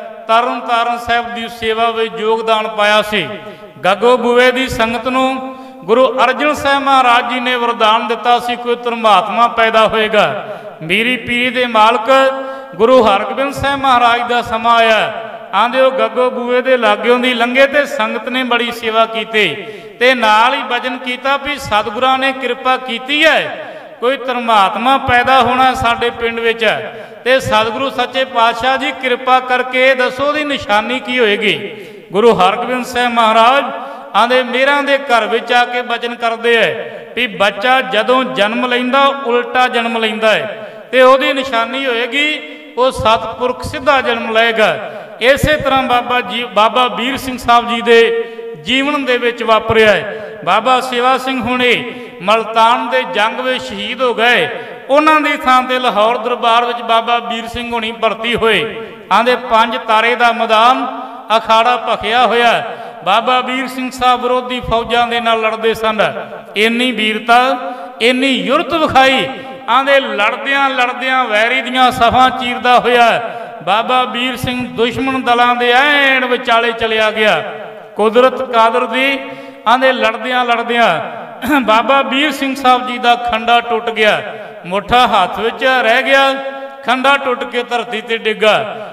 तरन तारण साहब की सेवा में योगदान पाया सी। गागो बूए की संगत नूं गुरु अर्जन साहब महाराज जी ने वरदान दिता सी, कोई धर्मात्मा पैदा होएगा। मीरी पीरी के मालक गुरु हरगोबिंद साहब महाराज का समा आया, आंदे वो गागो बूए के लागों की लंघे ते संगत ने बड़ी सेवा की ते नाल ही वचन किया भी सतगुरां ने कृपा की है, कोई धर्मात्मा पैदा होना साडे पिंड विच, ते सतगुरु सच्चे पातशाह जी कृपा करके दसो दी निशानी की होएगी। गुरु हरगोबिंद साहब महाराज आंदे मेरां दे घर विच आके वचन करते हैं भी बच्चा जदों जन्म लैंदा उल्टा जन्म लैंदा है, ते ओहदी निशानी होएगी वो सतपुरख सीधा जन्म लएगा। इस तरह बाबा वीर सिंह साहब जी के जीवन दे विच वापरिया है। बाबा सेवा सिंह हुणे मलतान के जंग में शहीद हो गए, उन्हां दी थां ते लाहौर दरबार विच बाबा वीर सिंह हुणी भर्ती होए। आंदे 5 तारे का मैदान अखाड़ा भखिया होया, बाबा वीर सिंह साहब विरोधी फौजां दे नाल लड़दे सन। इन्नी वीरता इन्नी युरत विखाई, आंदे लड़दियां लड़दियां वैरी दियां सफां चीरदा होया बाबा वीर सिंह दुश्मन दलों के ऐन विचाले चलिया गया। कुदरत कादर दी आंदे लड़दियां लड़दियां बाबा वीर सिंह साहब जी का खंडा टुट गया, मुठा हाथ विच रह गया, खंडा टुट के धरती ते डिगा।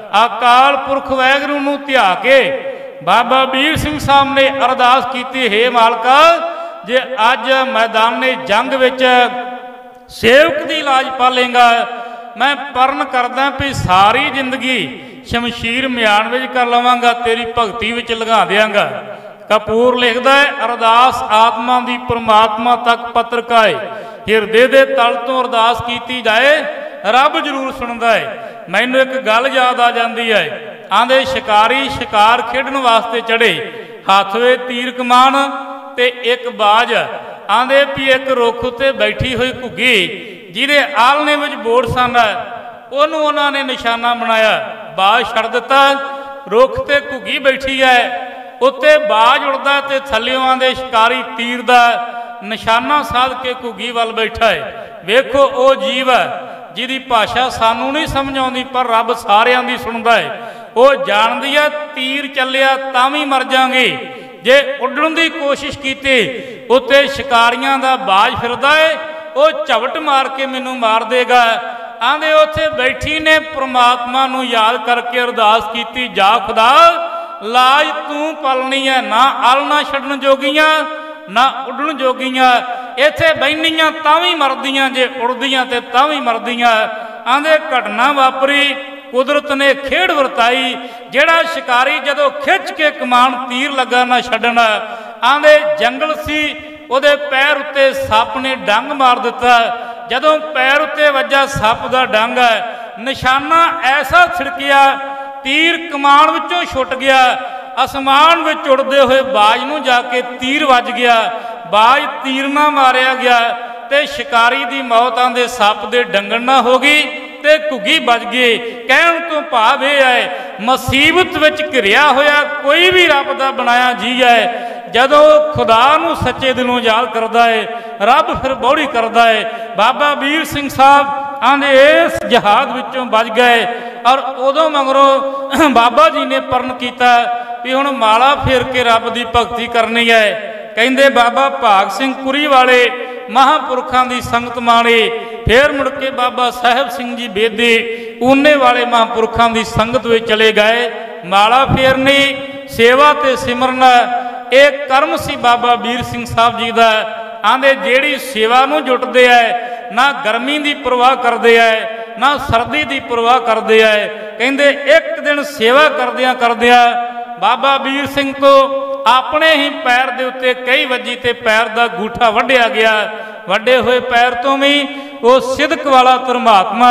अकाल पुरख वैगुरू नूं ध्या के बाबा वीर सिंह साहब ने अरदास की, हे मालका जे अज मैदाने जंग विच सेवक की लाज पालेगा, मैं परण करदा भी सारी जिंदगी शमशीर म्यान विच कर लवांगा, तेरी भगती विच लगा देंगा। कपूर लिखदा है, अरदास आत्मा दी परमात्मा तक पत्रकाए, हिरदे दे तल तो अरदास की जाए रब जरूर सुनदा है। मैनू एक गल याद आ जाती है, आंदे शिकारी शिकार खेडन वास्ते चढ़े, हाथ वे तीर कमान ते एक बाज, आंदे भी एक रुख उत्ते बैठी हुई घुग्गी जिहदे आलने विच बोर्ड सन, ओनू उन्हां ने निशाना बनाया, बाज छड़ दिता, रुख ते घुग्गी बैठी है, उत्ते बाज उड़दा ते थल्लियों आंदे शिकारी तीर दा निशाना साध के घुग्गी वाल बैठा है। वेखो वो जीव है जिहदी भाषा सानू नहीं समझ आउंदी, पर रब सारियां दी सुनदा है। ਉਹ ਜਾਣਦੀ ਆ ਤੀਰ ਚੱਲਿਆ ਤਾਂ ਵੀ ਮਰ ਜਾਾਂਗੇ, ਜੇ ਉੱਡਣ ਦੀ ਕੋਸ਼ਿਸ਼ ਕੀਤੀ ਉੱਤੇ ਸ਼ਿਕਾਰੀਆਂ ਦਾ ਬਾਜ ਫਿਰਦਾ ਏ, ਉਹ ਝਵਟ ਮਾਰ ਕੇ ਮੈਨੂੰ ਮਾਰ ਦੇਗਾ। ਆਂਦੇ ਉੱਥੇ ਬੈਠੀ ਨੇ ਪ੍ਰਮਾਤਮਾ ਨੂੰ ਯਾਦ ਕਰਕੇ ਅਰਦਾਸ ਕੀਤੀ, ਜਾ ਖੁਦਾ ਲਾਜ ਤੂੰ ਪਲਣੀ ਹੈ, ਨਾ ਅਲ ਨਾ ਛੱਡਣ ਜੋਗੀਆਂ ਨਾ ਉੱਡਣ ਜੋਗੀਆਂ, ਇੱਥੇ ਬਹਿਨੀਆਂ ਤਾਂ ਵੀ ਮਰਦੀਆਂ, ਜੇ ਉੜਦੀਆਂ ਤੇ ਤਾਂ ਵੀ ਮਰਦੀਆਂ। ਆਂਦੇ ਘਟਨਾ ਵਾਪਰੀ, ਕੁਦਰਤ ਨੇ ਖੇਡ ਵਰਤਾਈ, ਜਿਹੜਾ ਸ਼ਿਕਾਰੀ ਜਦੋਂ ਖਿੱਚ ਕੇ ਕਮਾਨ ਤੀਰ ਲੱਗਾ ਨਾ ਛੱਡਣ। ਆਂਦੇ ਜੰਗਲ ਸੀ, ਉਹਦੇ ਪੈਰ ਉੱਤੇ ਸੱਪ ਨੇ ਡੰਗ ਮਾਰ ਦਿੱਤਾ, ਜਦੋਂ ਪੈਰ ਉੱਤੇ ਵੱਜਾ ਸੱਪ ਦਾ ਡੰਗ, ਨਿਸ਼ਾਨਾ ਐਸਾ ਛਿੜਕਿਆ ਤੀਰ ਕਮਾਨ ਵਿੱਚੋਂ ਛੁੱਟ ਗਿਆ, ਅਸਮਾਨ ਵਿੱਚ ਉੜਦੇ ਹੋਏ ਬਾਜ ਨੂੰ ਜਾ ਕੇ ਤੀਰ ਵੱਜ ਗਿਆ, ਬਾਜ ਤੀਰ ਨਾਲ ਮਾਰਿਆ ਗਿਆ ਤੇ ਸ਼ਿਕਾਰੀ ਦੀ ਮੌਤ ਆਂਦੇ ਸੱਪ ਦੇ ਡੰਗਣ ਨਾ ਹੋ ਗਈ ਤੇ ਘੁੱਗੀ ਵੱਜ ਗਈ। ਕਹਿਣ ਤੋਂ ਭਾਵ ਇਹ ਹੈ, ਮੁਸੀਬਤ ਵਿੱਚ ਘਿਰਿਆ ਹੋਇਆ ਕੋਈ ਵੀ ਰੱਬ ਦਾ ਬਣਾਇਆ ਜੀ ਹੈ, ਜਦੋਂ ਖੁਦਾ ਨੂੰ ਸੱਚੇ ਦਿਲੋਂ ਯਾਦ ਕਰਦਾ ਹੈ ਰੱਬ ਫਿਰ ਬੌੜੀ ਕਰਦਾ ਹੈ। ਬਾਬਾ ਵੀਰ ਸਿੰਘ ਸਾਹਿਬ ਆਂਦੇ ਇਸ ਜਹਾਦ ਵਿੱਚੋਂ ਬਚ ਗਏ, ਔਰ ਉਦੋਂ ਮਗਰੋਂ ਬਾਬਾ ਜੀ ਨੇ ਪਰਨ ਕੀਤਾ ਵੀ ਹੁਣ ਮਾਲਾ ਫੇਰ ਕੇ ਰੱਬ ਦੀ ਭਗਤੀ ਕਰਨੀ ਹੈ। ਕਹਿੰਦੇ ਬਾਬਾ ਭਾਗ ਸਿੰਘ ਕੁਰੀ ਵਾਲੇ ਮਹਾਂਪੁਰਖਾਂ ਦੀ ਸੰਗਤ ਮਾਣੇ, ਫੇਰ ਮੁੜ ਕੇ ਬਾਬਾ ਸਾਹਿਬ ਸਿੰਘ ਜੀ ਬੇਦੀ ਊਨੇ ਵਾਲੇ ਮਹਾਂਪੁਰਖਾਂ ਦੀ ਸੰਗਤ ਵਿੱਚ ਚਲੇ ਗਏ। ਮਾਲਾ ਫੇਰਨੀ, ਸੇਵਾ ਤੇ ਸਿਮਰਨ, ਇਹ ਕਰਮ ਸੀ ਬਾਬਾ ਵੀਰ ਸਿੰਘ ਸਾਹਿਬ ਜੀ ਦਾ। ਆਂਦੇ ਜਿਹੜੀ ਸੇਵਾ ਨੂੰ ਜੁਟਦੇ ਐ, ਨਾ ਗਰਮੀ ਦੀ ਪਰਵਾਹ ਕਰਦੇ ਐ, ਨਾ ਸਰਦੀ ਦੀ ਪਰਵਾਹ ਕਰਦੇ ਐ। ਕਹਿੰਦੇ ਇੱਕ ਦਿਨ ਸੇਵਾ ਕਰਦਿਆਂ ਕਰਦਿਆਂ ਬਾਬਾ ਵੀਰ ਸਿੰਘ ਤੋਂ ਆਪਣੇ ਹੀ ਪੈਰ ਦੇ ਉੱਤੇ ਕਈ ਵੱਜੀ ਤੇ ਪੈਰ ਦਾ ਗੂਠਾ ਵੱਢਿਆ ਗਿਆ। ਵੱਡੇ ਹੋਏ ਪੈਰ ਤੋਂ ਵੀ ਉਹ ਸਿਦਕ ਵਾਲਾ ਧਰਮਾਤਮਾ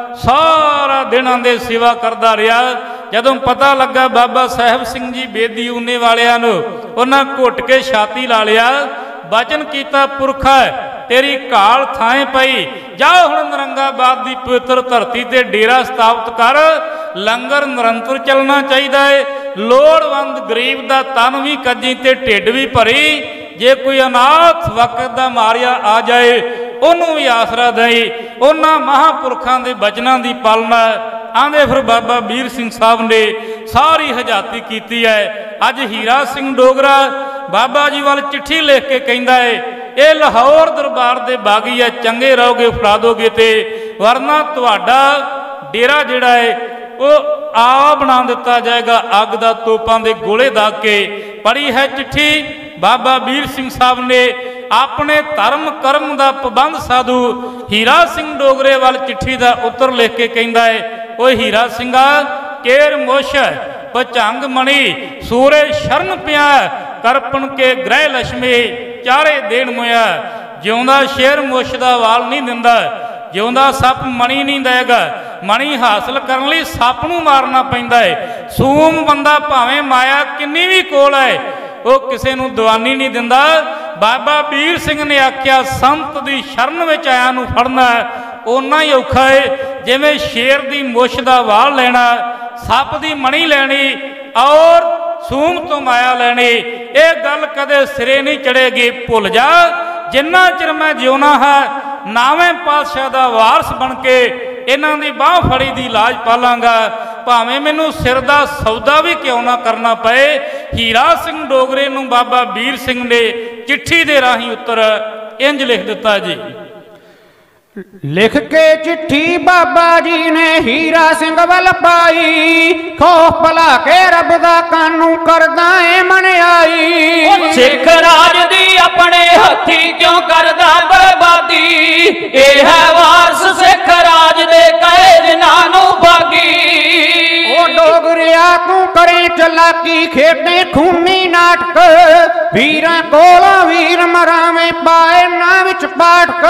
ਸਾਰਾ ਦਿਨਾਂ ਦੇ ਸੇਵਾ ਕਰਦਾ ਰਿਹਾ। ਜਦੋਂ ਪਤਾ ਲੱਗਾ ਬਾਬਾ ਸਾਹਿਬ ਸਿੰਘ ਜੀ ਬੇਦੀ ਊਨੇ ਵਾਲਿਆਂ ਨੂੰ, ਉਹਨਾਂ ਘੁੱਟ ਕੇ ਛਾਤੀ ਲਾ ਲਿਆ, ਬਚਨ ਕੀਤਾ, ਪੁਰਖਾ ਤੇਰੀ ਕਾਲ ਥਾਂ ਪਈ, ਜਾ ਹੁਣ ਨਰੰਗਾਬਾਦ ਦੀ ਪਵਿੱਤਰ ਧਰਤੀ ਤੇ ਡੇਰਾ ਸਥਾਪਿਤ ਕਰ, ਲੰਗਰ ਨਿਰੰਤਰ ਚੱਲਣਾ ਚਾਹੀਦਾ ਏ, ਲੋੜਵੰਦ ਗਰੀਬ ਦਾ ਤਨ ਵੀ ਕੱਜੀ ਤੇ ਢਿੱਡ ਵੀ ਭਰੀ, ਜੇ ਕੋਈ ਅਨਾਥ ਵਕਤ ਦਾ ਮਾਰਿਆ ਆ ਜਾਏ ਉਹਨੂੰ ਵੀ ਆਸਰਾ ਦੇਈ। ਉਹਨਾਂ ਮਹਾਂਪੁਰਖਾਂ ਦੇ ਬਚਨਾਂ ਦੀ ਪਾਲਣਾ ਆਂਦੇ ਫਿਰ ਬਾਬਾ ਵੀਰ ਸਿੰਘ ਸਾਹਿਬ ਨੇ ਸਾਰੀ ਹਜਾਤੀ ਕੀਤੀ ਹੈ। ਅੱਜ ਹੀਰਾ ਸਿੰਘ ਡੋਗਰਾ ਬਾਬਾ ਜੀ ਵੱਲ ਚਿੱਠੀ ਲਿਖ ਕੇ ਕਹਿੰਦਾ ਏ, ਇਹ ਲਾਹੌਰ ਦਰਬਾਰ ਦੇ ਬਾਗੀ ਹੈ, ਚੰਗੇ ਰਹੋਗੇ ਫੜਾ ਦੋਗੇ ਤੇ ਵਰਨਾ ਤੁਹਾਡਾ ਡੇਰਾ ਜਿਹੜਾ ਏ ਉਹ ਆ ਬਣਾ ਦਿੱਤਾ ਜਾਏਗਾ, ਅੱਗ ਦਾ ਤੋਪਾਂ ਦੇ ਗੋਲੇ ਦਾਗ ਕੇ। ਪੜ੍ਹੀ ਹੈ ਚਿੱਠੀ ਬਾਬਾ ਵੀਰ ਸਿੰਘ ਸਾਹਿਬ ਨੇ ਆਪਣੇ ਧਰਮ ਕਰਮ ਦਾ ਪਾਬੰਦ ਸਾਧੂ ਹੀਰਾ ਸਿੰਘ ਡੋਗਰੇ ਵੱਲ ਚਿੱਠੀ ਦਾ ਉੱਤਰ ਲਿਖ ਕੇ ਕਹਿੰਦਾ ਏ, ਓਏ ਹੀਰਾ ਸਿੰਘਾ ਕੇਰ ਮੁਸ਼ ਪਚੰਗ ਮਣੀ ਸੂਰੇ ਸ਼ਰਨ ਪਿਆ, ਕਰਪਣ ਕੇ ਗ੍ਰਹਿ ਲక్ష్ਮੀ ਚਾਰੇ ਦੇਣ ਮੁਆ। ਜਿਉਂਦਾ ਸ਼ੇਰ ਮੁਸ਼ ਦਾ ਵਾਲ ਨਹੀਂ ਦਿੰਦਾ, ਜਿਉਂਦਾ ਸੱਪ ਮਣੀ ਨਹੀਂ ਦੇਗਾ। ਮਣੀ ਹਾਸਲ ਕਰਨ ਲਈ ਸੱਪ ਨੂੰ ਮਾਰਨਾ ਪੈਂਦਾ ਹੈ। ਸੂਮ ਬੰਦਾ ਭਾਵੇਂ ਮਾਇਆ ਕਿੰਨੀ ਵੀ ਕੋਲ ਹੈ, ਉਹ ਕਿਸੇ ਨੂੰ ਦੀਵਾਨੀ ਨਹੀਂ ਦਿੰਦਾ। ਬਾਬਾ ਵੀਰ ਸਿੰਘ ਨੇ ਆਖਿਆ, ਸੰਤ ਦੀ ਸ਼ਰਨ ਵਿੱਚ ਆਇਆ ਨੂੰ ਫੜਨਾ ਓਨਾ ਹੀ ਔਖਾ ਹੈ ਜਿਵੇਂ ਸ਼ੇਰ ਦੀ ਮੁੱਛ ਦਾ ਵਾਲ ਲੈਣਾ, ਸੱਪ ਦੀ ਮਣੀ ਲੈਣੀ ਔਰ ਸੂਮ ਤੋਂ ਮਾਇਆ ਲੈਣੀ। ਇਹ ਗੱਲ ਕਦੇ ਸਿਰੇ ਨਹੀਂ ਚੜੇਗੀ। ਭੁੱਲ ਜਾ, ਜਿੰਨਾ ਚਿਰ ਮੈਂ ਜਿਉਣਾ ਹੈ ਨਾਵੇਂ ਪਾਤਸ਼ਾਹ ਦਾ ਵਾਰਸ ਬਣ ਕੇ ਇਹਨਾਂ ਦੀ ਬਾਹ ਫੜੀ ਦੀ ਲਾਜ ਪਾਲਾਂਗਾ, ਭਾਵੇਂ ਮੈਨੂੰ ਸਿਰ ਦਾ ਸੌਦਾ ਵੀ ਕਿਉਂ ਨਾ ਕਰਨਾ ਪਏ। ਹੀਰਾ ਸਿੰਘ ਡੋਗਰੇ ਨੂੰ ਬਾਬਾ ਵੀਰ ਸਿੰਘ ਨੇ ਚਿੱਠੀ ਦੇ ਰਾਹੀਂ ਉੱਤਰ ਇੰਜ ਲਿਖ ਦਿੱਤਾ ਜੀ। ਲਿਖ ਕੇ ਚਿੱਠੀ ਬਾਬਾ ਜੀ ਨੇ ਹੀਰਾ ਸਿੰਘ ਵੱਲ ਪਾਈ, ਖੌਫ ਭਲਾ ਕੇ ਰੱਬ ਦਾ ਕਾਨੂੰ ਕਰਦਾ ਏ ਮਨਿਆਈ। ਸਿੱਖ ਰਾਜ ਦੀ ਆਪਣੇ ਹੱਥੀ ਕਿਉਂ ਕਰਦਾ ਬਰਬਾਦੀ, ਇਹ ਹੈ ਵਾਰਸ ਸਿੱਖ ਰਾਜ ਦੇ ਕਹੇ ਜਿਨ੍ਹਾਂ ਨੂੰ ਬਾਗੀ। ਉਹ ਡੋਗਰਿਆ ਤੂੰ ਕਰੇ ਚਲਾਕੀ ਖੇਡੇ ਖੂਨੀ ਨਾਟਕ, ਵੀਰਾਂ ਕੋਲੋਂ ਵੀਰ ਮਰਾਵੇਂ ਪਾਏ ਨਾ ਵਿੱਚ ਪਾਟਕ।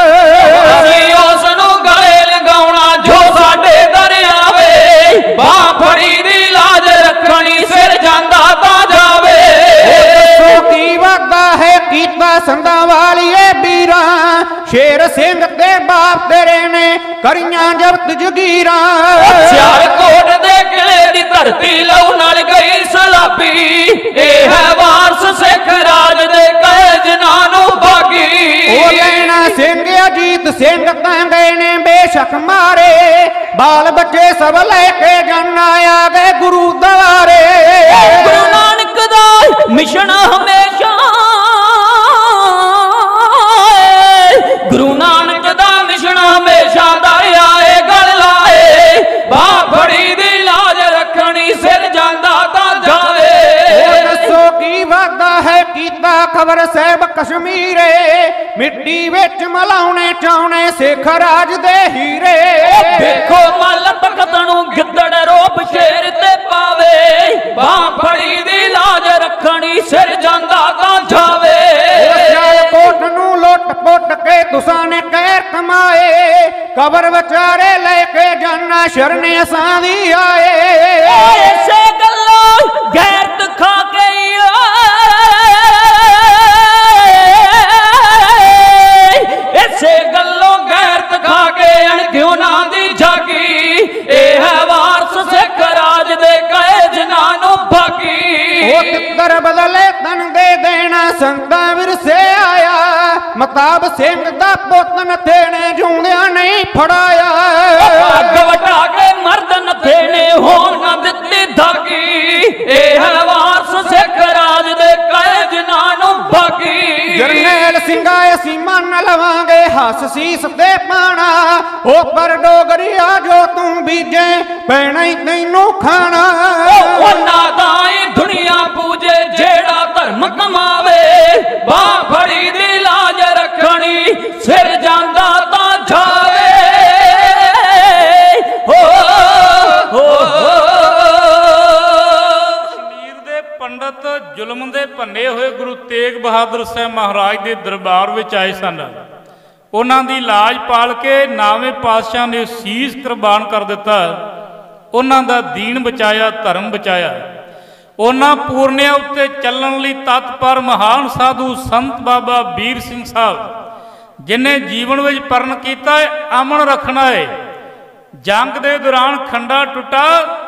ਉਸ ਨੂੰ ਗਲੇ ਲਗਾਉਣਾ ਜੋ ਸਾਡੇ ਦਰ ਆਵੇ, ਬਾਹ ਫੜੀ ਦੀ ਲਾਜ ਰੱਖਣੀ ਸਿਰ ਜਾਂਦਾ ਤਾਂ ਜਾਵੇ। ਦੱਸੋ ਕੀ ਵਾਦਾ ਹੈ ਕੀਤਾ ਸੰਦਾਂ ਵਾਲੀਏ ਵੀਰਾਂ, ਸ਼ੇਰ ਸਿੰਘ ਤੇ ਬਾਪ ਤੇਰੇ ਨੇ ਕਰੀਆਂ ਜ਼ਬਤ ਜਗੀਰਾਂ। ਸਿਆਲਕੋਟ ਦੇ ਕਿਲੇ ਦੀ ਧਰਤੀ ਲਹੂ ਨਾਲ ਗਈ ਸਲਾਬੀ, ਇਹ ਹੈ ਵਾਰਸ ਸਿੱਖ ਰਾਜ ਦੇ ਕਹੇ ਜਿਨ੍ਹਾਂ ਨੂੰ ਬਾਗੀ। ਉਹ ਲੈਣਾ ਸਿੰਘ ਅਜੀਤ ਸਿੰਘ ਤਾਂ ਗਏ ਨੇ ਬੇਸ਼ੱਕ ਮਾਰੇ, बाल बच्चे सब लेके जाना आ गए गुरु द्वारे। गुरु नानक दा मिशन हमेशा, गुरु नानक दा मिशन हमेशा दा आए गल लाए, बाह फड़ी दी लाज रखनी सिर जांदा ता जावे। दसो की वादा है कीता खबर साहब कश्मीरे, मिट्टी विच मलाउने चाउने सिख राज दे हीरे। देखो मल तख्त नूं गिद्दड़ रोप शेर ते पावे, बाह फड़ी दी लाज रखनी सिर जांदा ता जावे। कोट नूं लुट पुट के तुसां ने कहर कमाए, कबर विचारे लेके जाना शरण असां दी आए। ऐसे गल्लों गैरत खा के ऐसे गल्लों गैरत खा के अणक्यों ना दी जागी, ए है वारस सिख राज दे कहे जिन्हां नूं भागी। ओ तितर बदले तन दे देना संता विरसे आया, मताब सिंह दा पुत नथेने जूंदियां नहीं फड़ाया। अग वटा के मर्द नथेने होण ना दित्ती धागी, ए है वारस सिख राज दे कहे जिन्हां नूं भागी। जरनैल सिंघा असीं मन लवांगे हस सीस ते पाना, ओ पर डोगरिया जो तू बीजे पैना ही तैनू खाना। ਉਹਨਾਂ ਦਾ ਹੀ ਦੁਨੀਆ ਪੂਜੇ ਜਿਹੜਾ ਧਰਮ ਕਮਾਵੇ, ਬਾਹ ਫੜੀ ਦੀ ਲਾਜ ਰੱਖਣੀ ਸਿਰ ਜਾਂਦਾ ਤਾਂ ਜਾਵੇ। ਹੋ ਕਸ਼ਮੀਰ ਦੇ ਪੰਡਤ ਜ਼ੁਲਮ ਦੇ ਭੰਨੇ ਹੋਏ ਗੁਰੂ ਤੇਗ ਬਹਾਦਰ ਸਾਹਿਬ ਮਹਾਰਾਜ ਦੇ ਦਰਬਾਰ ਵਿੱਚ ਆਏ ਸਨ। ਉਹਨਾਂ ਦੀ ਲਾਜ ਪਾਲ ਕੇ ਨਾਵੇਂ ਪਾਤਸ਼ਾਹ ਨੇ ਸੀਸ ਕੁਰਬਾਨ ਕਰ ਦਿੱਤਾ। ਉਹਨਾਂ ਦਾ ਦੀਨ ਬਚਾਇਆ, ਧਰਮ ਬਚਾਇਆ। ਉਹਨਾਂ ਪੂਰਨਿਆਂ ਉੱਤੇ ਚੱਲਣ ਲਈ ਤਤਪਰ ਮਹਾਨ ਸਾਧੂ ਸੰਤ ਬਾਬਾ ਵੀਰ ਸਿੰਘ ਸਾਹਿਬ, ਜਿਨੇ ਜੀਵਨ ਵਿੱਚ ਪਰਨ ਕੀਤਾ ਹੈ ਅਮਨ ਰੱਖਣਾ ਹੈ। ਜੰਗ ਦੇ ਦੌਰਾਨ ਖੰਡਾ ਟੁੱਟਾ,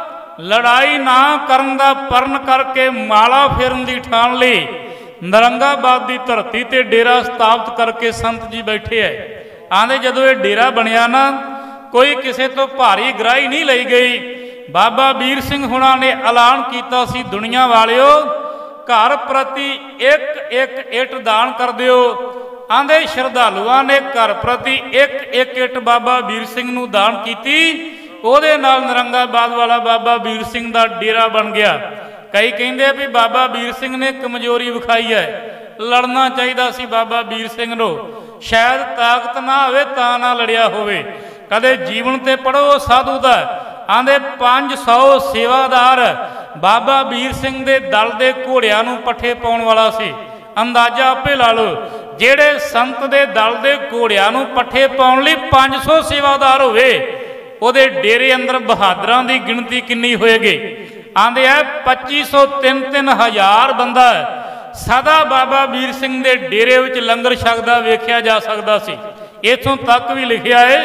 ਲੜਾਈ ਨਾ ਕਰਨ ਦਾ ਪਰਨ ਕਰਕੇ ਮਾਲਾ ਫੇਰਨ ਦੀ ਠਾਣ ਲਈ ਨਰੰਗਾਬਾਦ ਦੀ ਧਰਤੀ ਤੇ ਡੇਰਾ ਸਥਾਪਿਤ ਕਰਕੇ ਸੰਤ ਜੀ ਬੈਠੇ ਹੈ। ਆਂਦੇ ਜਦੋਂ ਇਹ ਡੇਰਾ ਬਣਿਆ ਨਾ, ਕੋਈ ਕਿਸੇ ਤੋਂ ਭਾਰੀ ਗ੍ਰਾਹੀ ਨਹੀਂ ਲਈ ਗਈ। ਬਾਬਾ ਵੀਰ ਸਿੰਘ ਹੁਣਾਂ ਨੇ ਐਲਾਨ ਕੀਤਾ ਸੀ, ਦੁਨੀਆ ਵਾਲਿਓ ਘਰ ਪ੍ਰਤੀ ਇੱਕ ਇੱਕ ਇੱਟ ਦਾਨ ਕਰ ਦਿਓ। ਆਂਦੇ ਸ਼ਰਧਾਲੂਆਂ ਨੇ ਘਰ ਪ੍ਰਤੀ ਇੱਕ ਇੱਕ ਇੱਟ ਬਾਬਾ ਵੀਰ ਸਿੰਘ ਨੂੰ ਦਾਨ ਕੀਤੀ। ਉਹਦੇ ਨਾਲ ਨਰੰਗਾਬਾਦ ਵਾਲਾ ਬਾਬਾ ਵੀਰ ਸਿੰਘ ਦਾ ਡੇਰਾ ਬਣ ਗਿਆ। ਕਈ ਕਹਿੰਦੇ ਵੀ ਬਾਬਾ ਵੀਰ ਸਿੰਘ ਨੇ ਕਮਜ਼ੋਰੀ ਵਿਖਾਈ ਹੈ, ਲੜਨਾ ਚਾਹੀਦਾ ਸੀ ਬਾਬਾ ਵੀਰ ਸਿੰਘ ਨੂੰ, ਸ਼ਾਇਦ ਤਾਕਤ ਨਾ ਹੋਵੇ ਤਾਂ ਨਾ ਲੜਿਆ ਹੋਵੇ। ਕਦੇ ਜੀਵਨ ਤੇ ਪੜੋ ਸਾਧੂ ਦਾ। ਆਂਦੇ 500 ਸੇਵਾਦਾਰ ਬਾਬਾ ਵੀਰ ਸਿੰਘ ਦੇ ਦਲ ਦੇ ਘੋੜਿਆਂ ਨੂੰ ਪੱਠੇ ਪਾਉਣ ਵਾਲਾ ਸੀ। ਅੰਦਾਜ਼ਾ ਆਪੇ ਲਾ ਲਓ, ਜਿਹੜੇ ਸੰਤ ਦੇ ਦਲ ਦੇ ਘੋੜਿਆਂ ਨੂੰ ਪੱਠੇ ਪਾਉਣ ਲਈ 500 ਸੇਵਾਦਾਰ ਹੋਵੇ, ਉਹਦੇ ਡੇਰੇ ਅੰਦਰ ਬਹਾਦਰਾਂ ਦੀ ਗਿਣਤੀ ਕਿੰਨੀ ਹੋਏਗੀ। ਆਂਦੇ ਆ 2500 3-3 ਹਜ਼ਾਰ ਬੰਦਾ ਸਦਾ ਬਾਬਾ ਵੀਰ ਸਿੰਘ ਦੇ ਡੇਰੇ ਵਿੱਚ ਲੰਗਰ ਛਕਦਾ ਵੇਖਿਆ ਜਾ ਸਕਦਾ ਸੀ। ਇੱਥੋਂ ਤੱਕ ਵੀ ਲਿਖਿਆ ਹੈ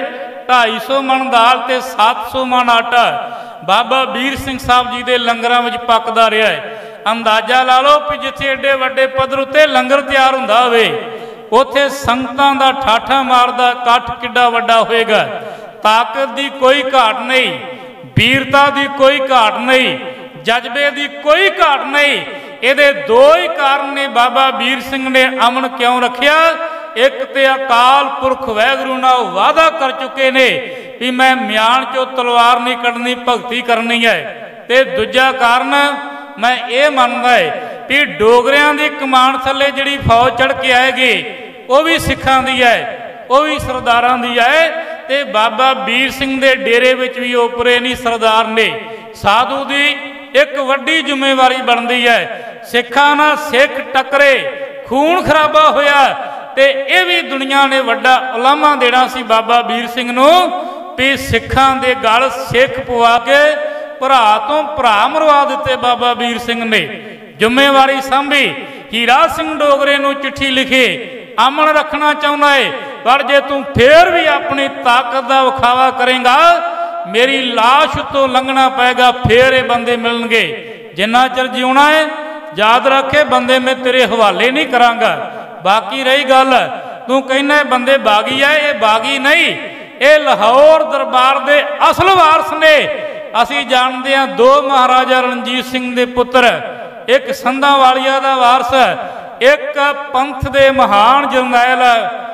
250 ਮਣ ਦਾਲ ਤੇ 700 ਮਣ ਆਟਾ ਬਾਬਾ ਵੀਰ ਸਿੰਘ ਸਾਹਿਬ ਜੀ ਦੇ ਲੰਗਰਾਂ ਵਿੱਚ ਪੱਕਦਾ ਰਿਹਾ ਹੈ। ਅੰਦਾਜ਼ਾ ਲਾ ਲਓ ਕਿ ਜਿੱਥੇ ਏਡੇ ਵੱਡੇ ਪੱਧਰ ਉੱਤੇ ਲੰਗਰ ਤਿਆਰ ਹੁੰਦਾ ਹੋਵੇ, ਉੱਥੇ ਸੰਗਤਾਂ ਦਾ ਠਾਠਾ ਮਾਰਦਾ ਇਕੱਠ ਕਿੱਡਾ ਵੱਡਾ ਹੋਏਗਾ। ਤਾਕਤ ਦੀ ਕੋਈ ਘਾਟ ਨਹੀਂ, ਵੀਰਤਾ ਦੀ ਕੋਈ ਘਾਟ ਨਹੀਂ, ਜਜ਼ਬੇ ਦੀ ਕੋਈ ਘਾਟ ਨਹੀਂ। ਇਹਦੇ ਦੋ ਹੀ ਕਾਰਨ ਨੇ ਬਾਬਾ ਵੀਰ ਸਿੰਘ ਨੇ ਅਮਨ ਕਿਉਂ ਰੱਖਿਆ। ਇੱਕ ਤੇ ਅਕਾਲ ਪੁਰਖ ਵਾਹਿਗੁਰੂ ਨਾਲ ਵਾਅਦਾ ਕਰ ਚੁੱਕੇ ਨੇ ਵੀ ਮੈਂ ਮਿਆਨ ਚੋਂ ਤਲਵਾਰ ਨਹੀਂ ਕੱਢਣੀ, ਭਗਤੀ ਕਰਨੀ ਹੈ। ਤੇ ਦੂਜਾ ਕਾਰਨ ਮੈਂ ਇਹ ਮੰਨਦਾ ਹੈ ਵੀ ਡੋਗਰਿਆਂ ਦੀ ਕਮਾਨ ਥੱਲੇ ਜਿਹੜੀ ਫੌਜ ਚੜ੍ਹ ਕੇ ਆਏਗੀ ਉਹ ਵੀ ਸਿੱਖਾਂ ਦੀ ਹੈ, ਉਹ ਵੀ ਸਰਦਾਰਾਂ ਦੀ ਹੈ। ਤੇ ਬਾਬਾ ਵੀਰ ਸਿੰਘ ਦੇ ਡੇਰੇ ਵਿੱਚ ਵੀ ਓਪਰੇ ਨਹੀਂ ਸਰਦਾਰ ਨੇ। ਸਾਧੂ ਦੀ ਇੱਕ ਵੱਡੀ ਜ਼ਿੰਮੇਵਾਰੀ ਬਣਦੀ ਹੈ। ਸਿੱਖਾਂ ਨਾਲ ਸਿੱਖ ਟੱਕਰੇ, ਖੂਨ ਖਰਾਬਾ ਹੋਇਆ ਤੇ ਇਹ ਵੀ ਦੁਨੀਆ ਨੇ ਵੱਡਾ ਉਲਾਮਾ ਦੇਣਾ ਸੀ ਬਾਬਾ ਵੀਰ ਸਿੰਘ ਨੂੰ ਵੀ ਸਿੱਖਾਂ ਦੇ ਗਲ ਸਿੱਖ ਪਵਾ ਕੇ ਭਰਾ ਤੋਂ ਭਰਾ ਮਰਵਾ ਦਿੱਤੇ। ਬਾਬਾ ਵੀਰ ਸਿੰਘ ਨੇ ਜ਼ਿੰਮੇਵਾਰੀ ਸੰਭੀ। ਹੀਰਾ ਸਿੰਘ ਡੋਗਰੇ ਨੂੰ ਚਿੱਠੀ ਲਿਖੀ, ਅਮਨ ਰੱਖਣਾ ਚਾਹੁੰਦਾ ਏ, ਪਰ ਜੇ ਤੂੰ ਫੇਰ ਵੀ ਆਪਣੀ ਤਾਕਤ ਦਾ ਵਿਖਾਵਾ ਕਰੇਗਾ ਮੇਰੀ ਲਾਸ਼ ਤੋਂ ਲੰਘਣਾ ਪਏਗਾ, ਫੇਰ ਇਹ ਬੰਦੇ ਮਿਲਣਗੇ। ਜਿੰਨਾ ਚਿਰ ਜਿਉਣਾ ਹੈ ਯਾਦ ਰੱਖੇ ਬੰਦੇ ਮੈਂ ਤੇਰੇ ਹਵਾਲੇ ਨਹੀਂ ਕਰਾਂਗਾ। ਬਾਕੀ ਰਹੀ ਗੱਲ ਤੂੰ ਕਹਿੰਦਾ ਬੰਦੇ ਬਾਗੀ ਆ, ਇਹ ਬਾਗੀ ਨਹੀਂ, ਇਹ ਲਾਹੌਰ ਦਰਬਾਰ ਦੇ ਅਸਲ ਵਾਰਸ ਨੇ। ਅਸੀਂ ਜਾਣਦੇ ਹਾਂ ਦੋ ਮਹਾਰਾਜਾ ਰਣਜੀਤ ਸਿੰਘ ਦੇ ਪੁੱਤਰ, ਇੱਕ ਸੰਧਾਂ ਵਾਲੀਆ ਦਾ ਵਾਰਸ, ਇੱਕ ਪੰਥ ਦੇ ਮਹਾਨ ਜਰਨੈਲ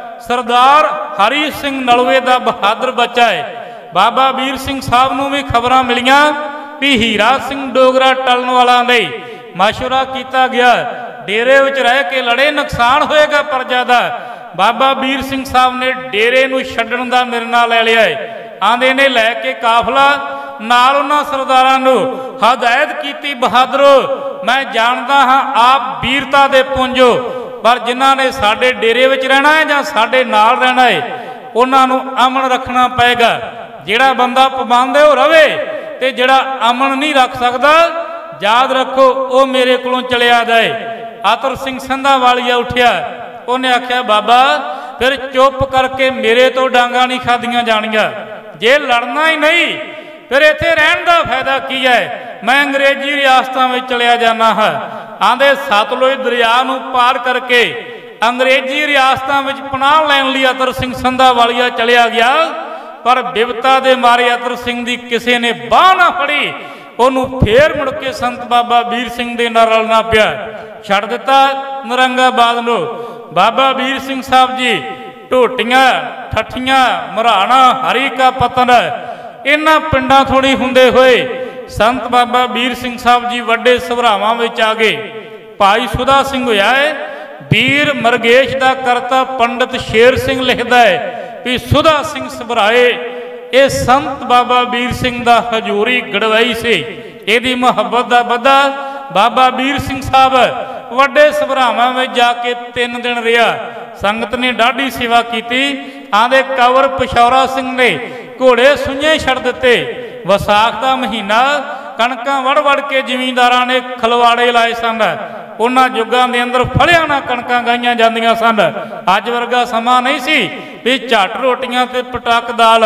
ਸਰਦਾਰ ਹਰੀ ਸਿੰਘ ਨਲਵੇ ਦਾ ਬਹਾਦਰ ਬੱਚਾ ਹੈ। ਬਾਬਾ ਵੀਰ ਸਿੰਘ ਸਾਹਿਬ ਨੂੰ ਵੀ ਖਬਰਾਂ ਮਿਲੀਆਂ ਵੀ ਹੀਰਾ ਸਿੰਘ ਡੋਗਰਾ ਟਲਣ ਵਾਲਾ ਲਈ ਮਸ਼ਵਰਾ ਕੀਤਾ ਗਿਆ, ਡੇਰੇ ਵਿੱਚ ਰਹਿ ਕੇ ਲੜੇ, ਨੁਕਸਾਨ ਹੋਏਗਾ ਪ੍ਰਜਾ ਦਾ। ਬਾਬਾ ਵੀਰ ਸਿੰਘ ਸਾਹਿਬ ਨੇ ਡੇਰੇ ਨੂੰ ਛੱਡਣ ਦਾ ਨਿਰਣਾ ਲੈ ਲਿਆ ਹੈ। ਆਂਦੇ ਨੇ ਲੈ ਕੇ ਕਾਫਲਾ ਨਾਲ ਉਹਨਾਂ ਸਰਦਾਰਾਂ ਨੂੰ ਹਦਾਇਤ ਕੀਤੀ, ਬਹਾਦਰੋ ਮੈਂ ਜਾਣਦਾ ਹਾਂ ਆਪ ਵੀਰਤਾ ਦੇ ਪੁੰਜੋ, ਪਰ ਜਿਨ੍ਹਾਂ ਨੇ ਸਾਡੇ ਡੇਰੇ ਵਿੱਚ ਰਹਿਣਾ ਹੈ ਜਾਂ ਸਾਡੇ ਨਾਲ ਰਹਿਣਾ ਹੈ ਉਹਨਾਂ ਨੂੰ ਅਮਨ ਰੱਖਣਾ ਪਏਗਾ। ਜਿਹੜਾ ਬੰਦਾ ਪਾਬੰਦ ਹੈ ਉਹ ਰਵੇ, ਤੇ ਜਿਹੜਾ ਅਮਨ ਨਹੀਂ ਰੱਖ ਸਕਦਾ ਯਾਦ ਰੱਖੋ ਉਹ ਮੇਰੇ ਕੋਲੋਂ ਚਲਿਆ ਜਾਏ। ਆਤਰ ਸਿੰਘ ਸੰਧਾਂ ਵਾਲੀਆ ਉੱਠਿਆ, ਉਹਨੇ ਆਖਿਆ ਬਾਬਾ ਫਿਰ ਚੁੱਪ ਕਰਕੇ ਮੇਰੇ ਤੋਂ ਡਾਂਗਾ ਨਹੀਂ ਖਾਧੀਆਂ ਜਾਣੀਆਂ, ਜੇ ਲੜਨਾ ਹੀ ਨਹੀਂ ਫਿਰ ਇੱਥੇ ਰਹਿਣ ਦਾ ਫਾਇਦਾ ਕੀ ਹੈ, ਮੈਂ ਅੰਗਰੇਜ਼ੀ ਰਿਆਸਤਾਂ ਵਿੱਚ ਚਲਿਆ ਜਾਣਾ ਹਾਂ। ਆਂਦੇ ਸਤਲੁਜ ਦਰਿਆ ਨੂੰ ਪਾਰ ਕਰਕੇ ਅੰਗਰੇਜ਼ੀ ਰਿਆਸਤਾਂ ਵਿੱਚ ਪਨਾਹ ਲੈਣ ਲਈ ਅਤਰ ਸਿੰਘ ਸੰਧਾਂ ਵਾਲੀਆ ਚਲਿਆ ਗਿਆ, ਪਰ ਬਿਪਤਾ ਦੇ ਮਾਰੇ ਅਤਰ ਸਿੰਘ ਦੀ ਕਿਸੇ ਨੇ ਬਾਹ ਨਾ ਫੜੀ, ਉਹਨੂੰ ਫੇਰ ਮੁੜ ਕੇ ਸੰਤ ਬਾਬਾ ਵੀਰ ਸਿੰਘ ਦੇ ਨਾਲ ਰਲਣਾ ਪਿਆ, ਛੱਡ ਦਿੱਤਾ ਨਰੰਗਾਬਾਦ ਨੂੰ। ਬਾਬਾ ਵੀਰ ਸਿੰਘ ਸਾਹਿਬ ਜੀ ਢੋਟੀਆਂ, ਠੱਠੀਆਂ, ਮਰਾਣਾ, ਹਰੀ ਕਾ ਪਤਨ ਇਹਨਾਂ ਪਿੰਡਾਂ ਥੋੜੀ ਹੁੰਦੇ ਹੋਏ ਸੰਤ ਬਾਬਾ ਵੀਰ ਸਿੰਘ ਸਾਹਿਬ ਜੀ ਵੱਡੇ ਸਭਰਾਵਾਂ ਵਿੱਚ ਆ ਗਏ। ਭਾਈ ਸੁਦਾ ਸਿੰਘ ਹੋਇਆ ਹੈ, ਵੀਰ ਮਰਗੇਸ਼ ਦਾ ਕਰਤਾ ਪੰਡਤ ਸ਼ੇਰ ਸਿੰਘ ਲਿਖਦਾ ਹੈ ਵੀ ਸੁਦਾ ਸਿੰਘ ਸਭਰਾਏ ਇਹ ਸੰਤ ਬਾਬਾ ਵੀਰ ਸਿੰਘ ਦਾ ਹਜ਼ੂਰੀ ਗੜਵਾਈ ਸੀ। ਇਹਦੀ ਮੁਹੱਬਤ ਦਾ ਵਧਾ ਬਾਬਾ ਵੀਰ ਸਿੰਘ ਸਾਹਿਬ ਵੱਡੇ ਸਭਰਾਵਾਂ ਵਿੱਚ ਜਾ ਕੇ 3 ਦਿਨ ਰਿਹਾ। ਸੰਗਤ ਨੇ ਡਾਢੀ ਸੇਵਾ ਕੀਤੀ। ਆਂਦੇ ਕੰਵਰ ਪਿਸ਼ੌਰਾ ਸਿੰਘ ਨੇ ਘੋੜੇ ਸੁਈਆਂ ਛੱਡ ਦਿੱਤੇ। ਵਿਸਾਖ ਦਾ ਮਹੀਨਾ, ਕਣਕਾਂ ਵੜ ਵੜ ਕੇ ਜ਼ਿਮੀਂਦਾਰਾਂ ਨੇ ਖਲਵਾੜੇ ਲਾਏ ਸਨ। ਉਹਨਾਂ ਯੁੱਗਾਂ ਦੇ ਅੰਦਰ ਫਲਿਆਂ ਨਾਲ ਕਣਕਾਂ ਗਾਈਆਂ ਜਾਂਦੀਆਂ ਸਨ। ਅੱਜ ਵਰਗਾ ਸਮਾਂ ਨਹੀਂ ਸੀ ਵੀ ਝੱਟ ਰੋਟੀਆਂ ਤੇ ਪਟਕ ਦਾਲ,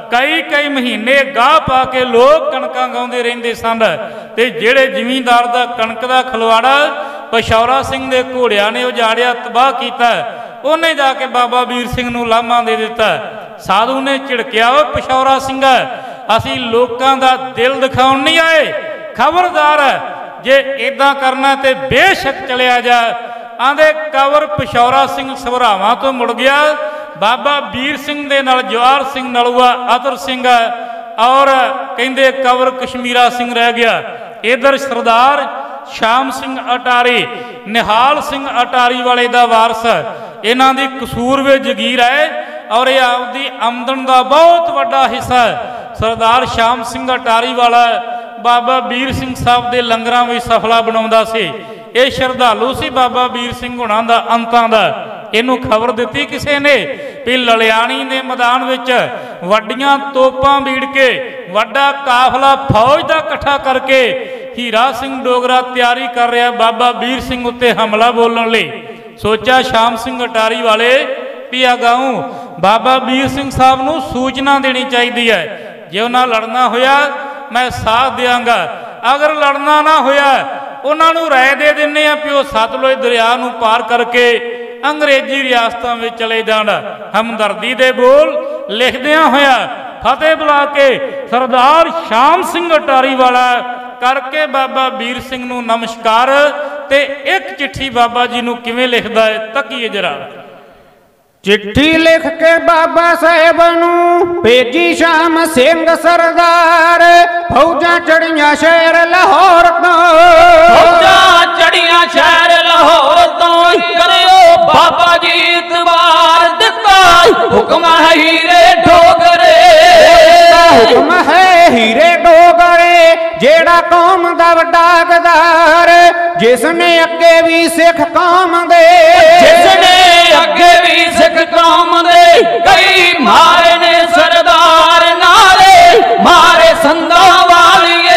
ਕਈ ਮਹੀਨੇ ਗਾਹ ਪਾ ਕੇ ਲੋਕ ਕਣਕਾਂ ਗਾਉਂਦੇ ਰਹਿੰਦੇ ਸਨ। ਤੇ ਜਿਹੜੇ ਜ਼ਿਮੀਂਦਾਰ ਦਾ ਕਣਕ ਦਾ ਖਲਵਾੜਾ ਪਿਸ਼ੌਰਾ ਸਿੰਘ ਦੇ ਘੋੜਿਆਂ ਨੇ ਉਜਾੜਿਆ, ਤਬਾਹ ਕੀਤਾ, ਉਹਨੇ ਜਾ ਕੇ ਬਾਬਾ ਵੀਰ ਸਿੰਘ ਨੂੰ ਲਾਮਾ ਦੇ ਦਿੱਤਾ। ਸਾਧੂ ਨੇ ਝਿੜਕਿਆ, ਓ ਪਿਸ਼ੌਰਾ ਸਿੰਘ ਅਸੀਂ ਲੋਕਾਂ ਦਾ ਦਿਲ ਦਿਖਾਉਣ ਨਹੀਂ ਆਏ, ਖਬਰਦਾਰ ਜੇ ਇਦਾਂ ਕਰਨਾ ਤੇ ਬੇਸ਼ੱਕ ਚਲਿਆ ਜਾ। ਆਂਦੇ ਕੰਵਰ ਪਿਸ਼ੌਰਾ ਸਿੰਘ ਸਭਰਾਵਾਂ ਤੋਂ ਮੁੜ ਗਿਆ। ਬਾਬਾ ਵੀਰ ਸਿੰਘ ਦੇ ਨਾਲ ਜਵਾਰ ਸਿੰਘ ਨਲੂਆ, ਅਤਰ ਸਿੰਘ ਔਰ ਕਹਿੰਦੇ ਕੰਵਰ ਕਸ਼ਮੀਰਾ ਸਿੰਘ ਰਹਿ ਗਿਆ। ਇਧਰ ਸਰਦਾਰ ਸ਼ਾਮ ਸਿੰਘ ਅਟਾਰੀ, ਨਿਹਾਲ ਸਿੰਘ ਅਟਾਰੀ ਵਾਲੇ ਦਾ ਵਾਰਸ, ਇਹਨਾਂ ਦੀ ਕਸੂਰ ਵਿੱਚ ਜਗੀਰ ਹੈ ਔਰ ਇਹ ਆਪਦੀ ਆਮਦਨ ਦਾ ਬਹੁਤ ਵੱਡਾ ਹਿੱਸਾ ਸਰਦਾਰ ਸ਼ਾਮ ਸਿੰਘ ਅਟਾਰੀ ਵਾਲਾ ਬਾਬਾ ਵੀਰ ਸਿੰਘ ਸਾਹਿਬ ਦੇ ਲੰਗਰਾਂ ਵਿੱਚ ਸਫਲਾ ਬਣਾਉਂਦਾ ਸੀ। ਇਹ ਸ਼ਰਧਾਲੂ ਸੀ ਬਾਬਾ ਵੀਰ ਸਿੰਘ ਹੁਣਾਂ ਦਾ ਅੰਤਾਂ ਦਾ। ਇਹਨੂੰ ਖਬਰ ਦਿੱਤੀ ਕਿਸੇ ਨੇ ਵੀ ਲਲਿਆਣੀ ਦੇ ਮੈਦਾਨ ਵਿੱਚ ਵੱਡੀਆਂ ਤੋਪਾਂ ਬੀੜ ਕੇ ਵੱਡਾ ਕਾਫਲਾ ਫੌਜ ਦਾ ਇਕੱਠਾ ਕਰਕੇ ਹੀਰਾ ਸਿੰਘ ਡੋਗਰਾ ਤਿਆਰੀ ਕਰ ਰਿਹਾ ਬਾਬਾ ਵੀਰ ਸਿੰਘ ਉੱਤੇ ਹਮਲਾ ਬੋਲਣ ਲਈ। ਸੋਚਿਆ ਸ਼ਾਮ ਸਿੰਘ ਅਟਾਰੀ ਵਾਲੇ ਵੀ ਅਗਾਊਂ ਬਾਬਾ ਵੀਰ ਸਿੰਘ ਸਾਹਿਬ ਨੂੰ ਸੂਚਨਾ ਦੇਣੀ ਚਾਹੀਦੀ ਹੈ, ਜੇ ਉਹਨਾਂ ਲੜਨਾ ਹੋਇਆ ਮੈਂ ਸਾਥ ਦਿਆਂਗਾ, ਅਗਰ ਲੜਨਾ ਨਾ ਹੋਇਆ ਉਹਨਾਂ ਨੂੰ ਰਾਏ ਦੇ ਦਿੰਦੇ ਆ ਵੀ ਉਹ ਸਤਲੁਜ ਦਰਿਆ ਨੂੰ ਪਾਰ ਕਰਕੇ ਅੰਗਰੇਜ਼ੀ ਰਿਆਸਤਾਂ ਵਿੱਚ ਚਲੇ ਜਾਣ। ਹਮਦਰਦੀ ਦੇ ਬੋਲ ਲਿਖਦਿਆਂ ਹੋਇਆ ਫਤਿਹ ਬੁਲਾ ਕੇ ਸਰਦਾਰ ਸ਼ਾਮ ਸਿੰਘ ਅਟਾਰੀ ਵਾਲਾ ਕਰਕੇ ਬਾਬਾ ਵੀਰ ਸਿੰਘ ਨੂੰ ਨਮਸਕਾਰ। ਤੇ ਇੱਕ ਚਿੱਠੀ ਬਾਬਾ ਜੀ ਨੂੰ ਕਿਵੇਂ ਲਿਖਦਾ ਹੈ ਤੱਕੀਏ ਜਰਾ। चिट्ठी लिख के बाबा साहेब नूं भेजी शाम सिंह सरदार, फौजां चढ़ियां शहर लाहौर तो, फौजां चढ़ियां शहर लाहौर तो, करियो बाबा जी इतबार दिता हुक्म है हीरे डोगरे, हुक्म है हीरे डोगरे जेड़ा कौम दा वड्डा गदार, जिसने अगे भी सिख कौम दे, जिसने अगे भी सिख कौम दे कई मारे ने सरदार, नाले मारे संदा वालिए,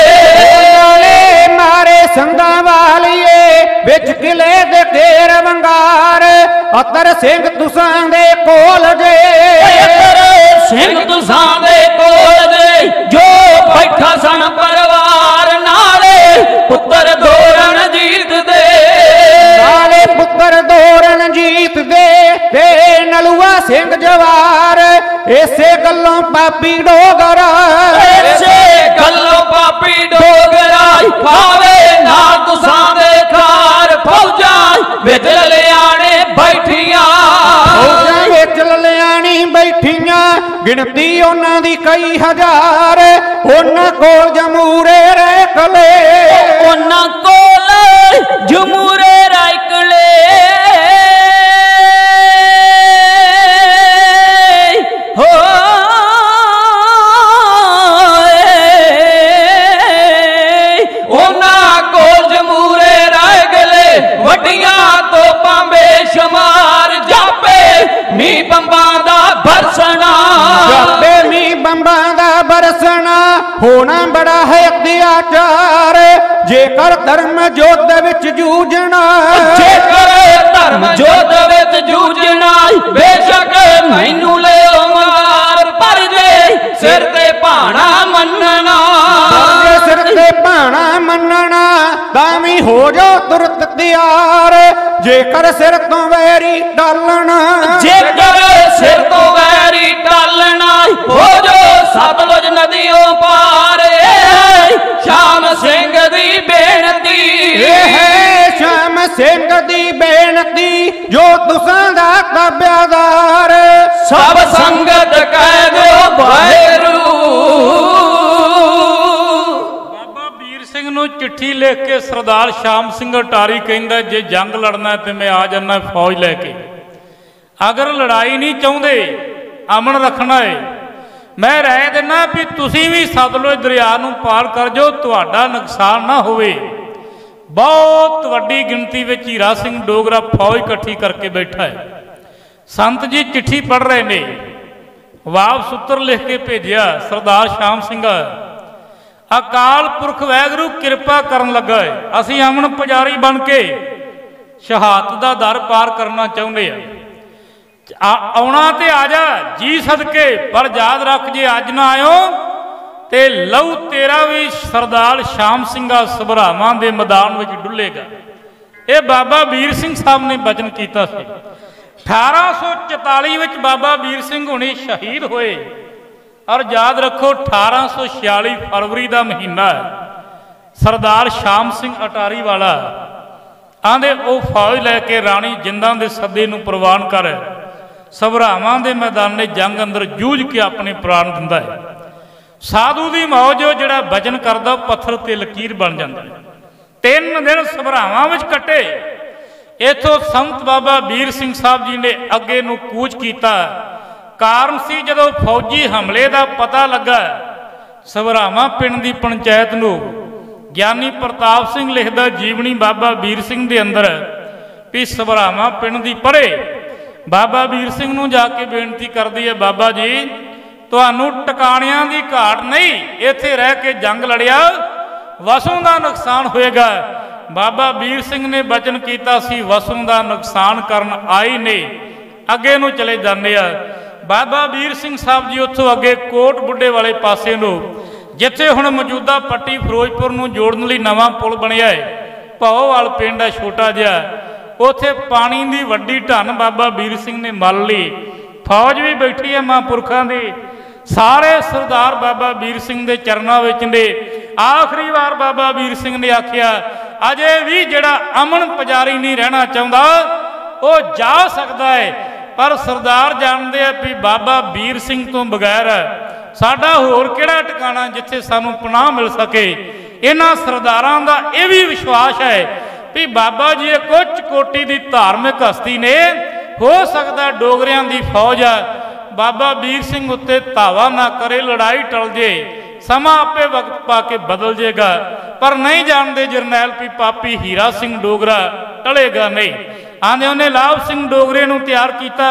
नाले मारे संदा वालिए, विच किले दे घेर वंगार, अतर सिंह तुसां दे कोल जे, अतर सिंह तुसां दे कोल जे, जो बैठा सन परवार, नाले पुत्र दो रणजीत दे, नाले पुत्र दो रंजीत दे ते नलुआ सिंह जवार इसे गल्लों पापी डोगरा इसे गल्लों पापी डोगरा खावे ना तुसां दे खार फौजां विच ललियाणे बैठियां फौजां विच ललियाणी बैठियां गिनती उन्हां दी कई हजार उन्हां कोल जमूरे रैकले उन्हां कोल जमूरे रैकले हो उन्हां कोल जमूरे रैकले वड्डियां तोपां बेशुमार जापे नी बंबां दा बरसना जापे नी बंबां दा बरसना होना बड़ा है अत्याचार जेकर धर्म जोध विच जूझना जेकर धर्म जोध विच जूझना बेशक मैनू ले मार पर जे सिर ते भाणा मनना सिर ते भाणा मनना तावी हो जाओ तुरत तैयार जेकर सिर तो वैरी टालना जेकर सिर तो वैरी टालना हो जो सतलुज नदियों पार श्याम सिंह दी बेनती है श्याम सिंह दी बेनती जो तुसां दा ताबेदार सब संगत कह दो वाहेगुरू बाबा वीर सिंह नूं चिट्ठी लिख के सरदार श्याम सिंह अटारी कहंदा जे जंग लड़ना है तो मैं आ जाना फौज लैके अगर लड़ाई नहीं चाहुंदे अमन रखना है मैं राय दिना भी तुसीं भी सतलुज दरिया नूं पार कर जाओ तुहाडा नुकसान ना होवे बहुत वड्डी गिनती में हीरा सिंह डोगरा फौज इकट्ठी करके बैठा है संत जी चिट्ठी पढ़ रहे ने वापस उत्तर लिख के भेजिया सरदार श्याम सिंह अकाल पुरख वैगुरू कृपा करन लगा है असीं अमन पुजारी बन के शहादत दा दर पार करना चाहुंदे आउणा ते आ जा जी सदके पर याद रख जे अज ना आयो ते लहू तेरा भी सरदार श्याम सिंघा सभरावां दे मैदान विच डुलेगा। ये बाबा वीर सिंह साहब ने बचन किया 1844 विच बाबा वीर सिंह हुणे शहीद होए और याद रखो 1846 फरवरी का महीना सरदार श्याम सिंह अटारी वाला आंदे वो फौज लैके राणी जिंदा के सदे नूं प्रवान कर सभरावां दे मैदाने जंग अंदर जूझ के अपने प्राण दिंदा है। साधु की मौज जिहड़ा वचन करदा पत्थर ते लकीर बन जाता है। 3 दिन सभरावां विच कट्टे इथों संत बाबा वीर सिंह साहब जी ने अगे नूं कूच किया कारण सी जदों फौजी हमले का पता लगा सभरावां पिंड की पंचायत नूं ज्ञानी प्रताप सिंह लिखदा जीवनी बाबा वीर सिंह के अंदर भी सभरावां पिंड की परे बाबा वीर सिंह नूं जाके बेनती करदी है बाबा जी तुहानूं टकाणियां की घाट नहीं इत्थे रह के जंग लड़िया वसों का नुकसान होएगा। बाबा वीर सिंह ने वचन किया सी वसों का नुकसान करन आई नहीं अगे नूं चले जांदे आ। बाबा वीर सिंह साहब जी उत्थों अगे कोट बुढ़े वाले पासे नूं जिथे हुण मौजूदा पट्टी फिरोजपुर नूं जोड़न लई नवां पुल बनिया है भौवाल पिंड है छोटा जिहा उथे पानी की वड्डी ढन बाबा वीर सिंह ने मल ली फौज भी बैठी है महापुरखों की सारे सरदार बाबा वीर सिंह के चरणों विच ने आखिरी बार बाबा वीर सिंह ने आख्या अजे भी जिहड़ा अमन पुजारी नहीं रहना चाहता वो जा सकता है पर सरदार जानते हैं भी बाबा वीर सिंह तो बगैर साडा होर किहड़ा ठिकाना जिथे सानू पनाह मिल सके। इन्हां सरदारां दा यह भी विश्वास है भी बाबा जी एक उच्च कोटि की धार्मिक हस्ती ने हो सकता डोगरियां की फौज है बाबा वीर सिंह उत्ते धावा ना करे लड़ाई टल जे समा आपे वक्त पा के बदल जेगा पर नहीं जानते जरनैल भी पापी हीरा सिंह डोगरा टलेगा नहीं। आंदे उन्हें लाभ सिंह डोगरे नूं तैयार किया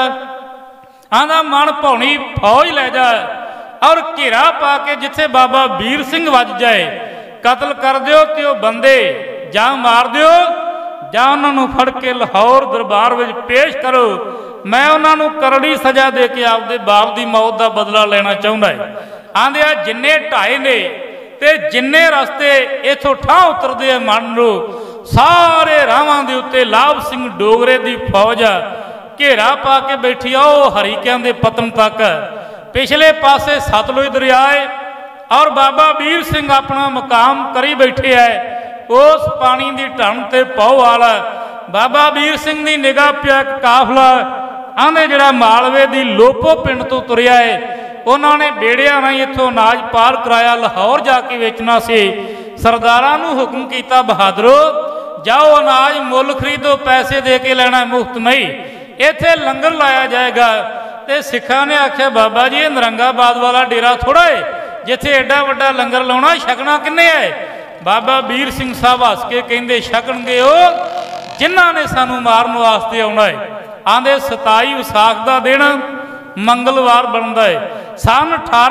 आंदा मन भौणी फौज लै जा और घेरा पा के जिथे बाबा वीर सिंह वज जाए कतल कर दिओ ते बंदे जां मार दिओ जां उन्होंने फड़ के लाहौर दरबार में पेश करो मैं उन्होंने करड़ी सजा दे के आपदे बाप की मौत का बदला लेना चाहता है। आंदे आ जिन्ने ढाए ने ते जिन्ने रस्ते इथों ठा उतरते मन लो सारे राहां दे उत्ते लाभ सिंह डोगरे दी फौज घेरा पा के बैठी आ हरीकियां दे पतन तक। पिछले पासे सतलुज दरिया है और बाबा वीर सिंह अपना मुकाम करी बैठे है उस पानी की ढंग ते पौ वाला। बाबा वीर सिंह की निगाह पिया काफला आंदे जड़ा मालवे की लोपो पिंड तो तुरिया है। उन्होंने बेड़िया राही इत्थों अनाज पार कराया, लाहौर जाके वेचना से। सरदारां नूं हुक्म किया बहादरो जाओ अनाज मुल खरीदो, पैसे दे के लेना, मुफ्त नहीं, इत्थे लंगर लाया जाएगा। तो सिखां ने आख्या बाबा जी ये नरंगाबाद वाला डेरा थोड़ा है जिथे एडा वड्डा लंगर लाउणा, छकना किन्ने है? बाबा वीर सिंह साहब हस के कहिंदे छकणगे ओ जिन्हां ने सानू मारन वास्ते आउणा है। आंदे 27 विसाख का दिन मंगलवार बनता है सन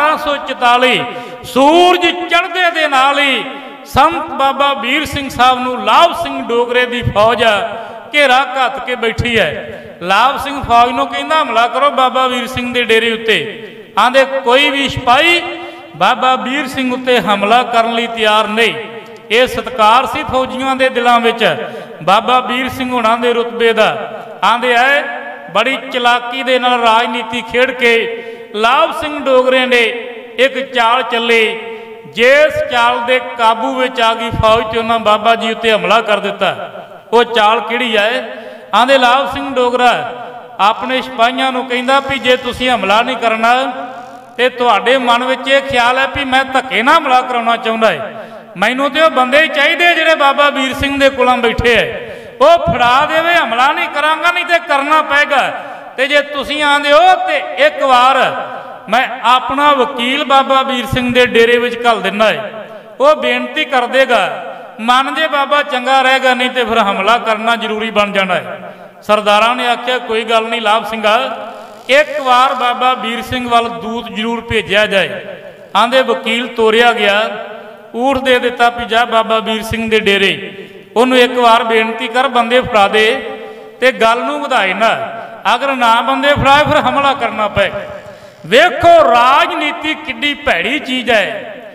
1844। सूरज चढ़दे दे नाल ही संत बाबा वीर सिंह साहब नूं लाभ सिंह डोगरे की फौज घेरा घत के बैठी है। लाभ सिंह फौज नूं कहंदा हमला करो बाबा वीर सिंह के डेरे उत्ते। आंदे कोई भी सिपाही बाबा वीर सिंह उत्ते हमला करने लई तैयार नहीं। ये सत्कार सी फौजियों के दिलों में बाबा वीर सिंह होणां दे रुतबे दा। आंदे आए बड़ी चलाकी दे नाल राजनीति खेड के लाभ सिंह डोगरे ने एक चाल चली, जिस चाल दे काबू विच आ गई फौज ते उन्हां बाबा जी उत्ते हमला कर दिता। वो चाल किहड़ी है? आंदे लाभ सिंह डोगरा अपने सिपाहियां नूं कहिंदा भी जे तुसीं हमला नहीं करना तो तुहाडे मन विच ये ख्याल है भी मैं धक्के नाल हमला कराउणा चाहुंदा है, मैनूं ते ओह बंदे ही चाहिए जिहड़े बाबा वीर सिंह दे कोलों बैठे है, वो फड़ा देवे, हमला नहीं करांगा नहीं तो करना पेगा। तो जे तुसीं आंदे हो तो एक बार मैं अपना वकील बाबा वीर सिंह दे डेरे विच घल दिना है, वो बेनती कर देगा, मन जे बाबा चंगा रहेगा, नहीं तो फिर हमला करना जरूरी बन जाना है। सरदारां ने आख्या कोई गल नहीं लाभ सिंघा, एक बार बाबा वीर सिंह वाल दूत जरूर भेजा जाए। आंदे वकील तोरिया गया, ऊठ दे दिता भी जा बाबा वीर सिंह दे डेरे, उन्होंने एक बार बेनती कर बंदे फड़ा दे ते गल नूं वधाए ना, अगर ना बंदे फड़ाए फिर हमला करना पे। वेखो राजनीति किड्डी भैड़ी चीज है,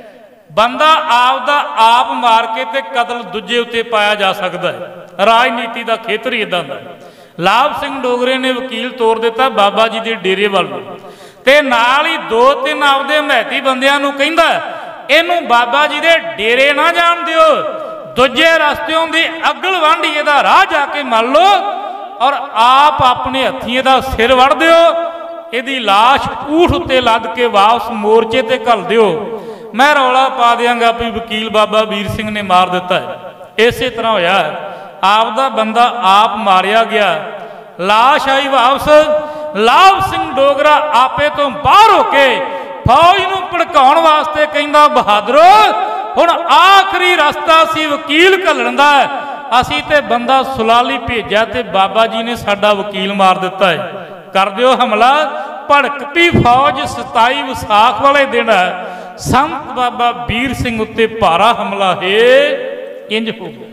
बंदा आपदा आप मार के ते कतल दूजे उत्ते पाया जा सकता है। राजनीति का खेतर ही इदां दा। लाभ सिंह डोगरे ने वकील तोर दिता बाबा जी के डेरे वाल ते नाल ही 2-3 आपदे महती बंदियां नूं कहिंदा इहनूं बाबा जी दे डेरे ना जाण दिओ, दूजे रस्तियों दी अगल वांढी इहदा राह जाके मल लो और आप अपने हत्थीं इहदा सिर वड़ दिओ, इहदी लाश ऊठ उत्ते लद के वापस मोर्चे ते घल दिओ, मैं रौला पा दियांगा भी वकील बाबा वीर सिंह ने मार दिता है। इसे तरह होया, आपदा बंदा आप मारिया गया, लाश आई वापस। लाभ सिंह डोगरा आपे तो बाहर होके फौज नूं भड़काउण वास्ते कहिंदा बहादरो हुण आखिरी रस्ता सी वकील घल्लण दा, असीं ते बंदा सुलाली भेजा ते बाबा जी ने साडा वकील मार दिता है, कर दिओ हमला। भड़क पी फौज। 27 विसाख वाले दिन संत बाबा वीर सिंह उत्ते भारा हमला है इंज हो गया।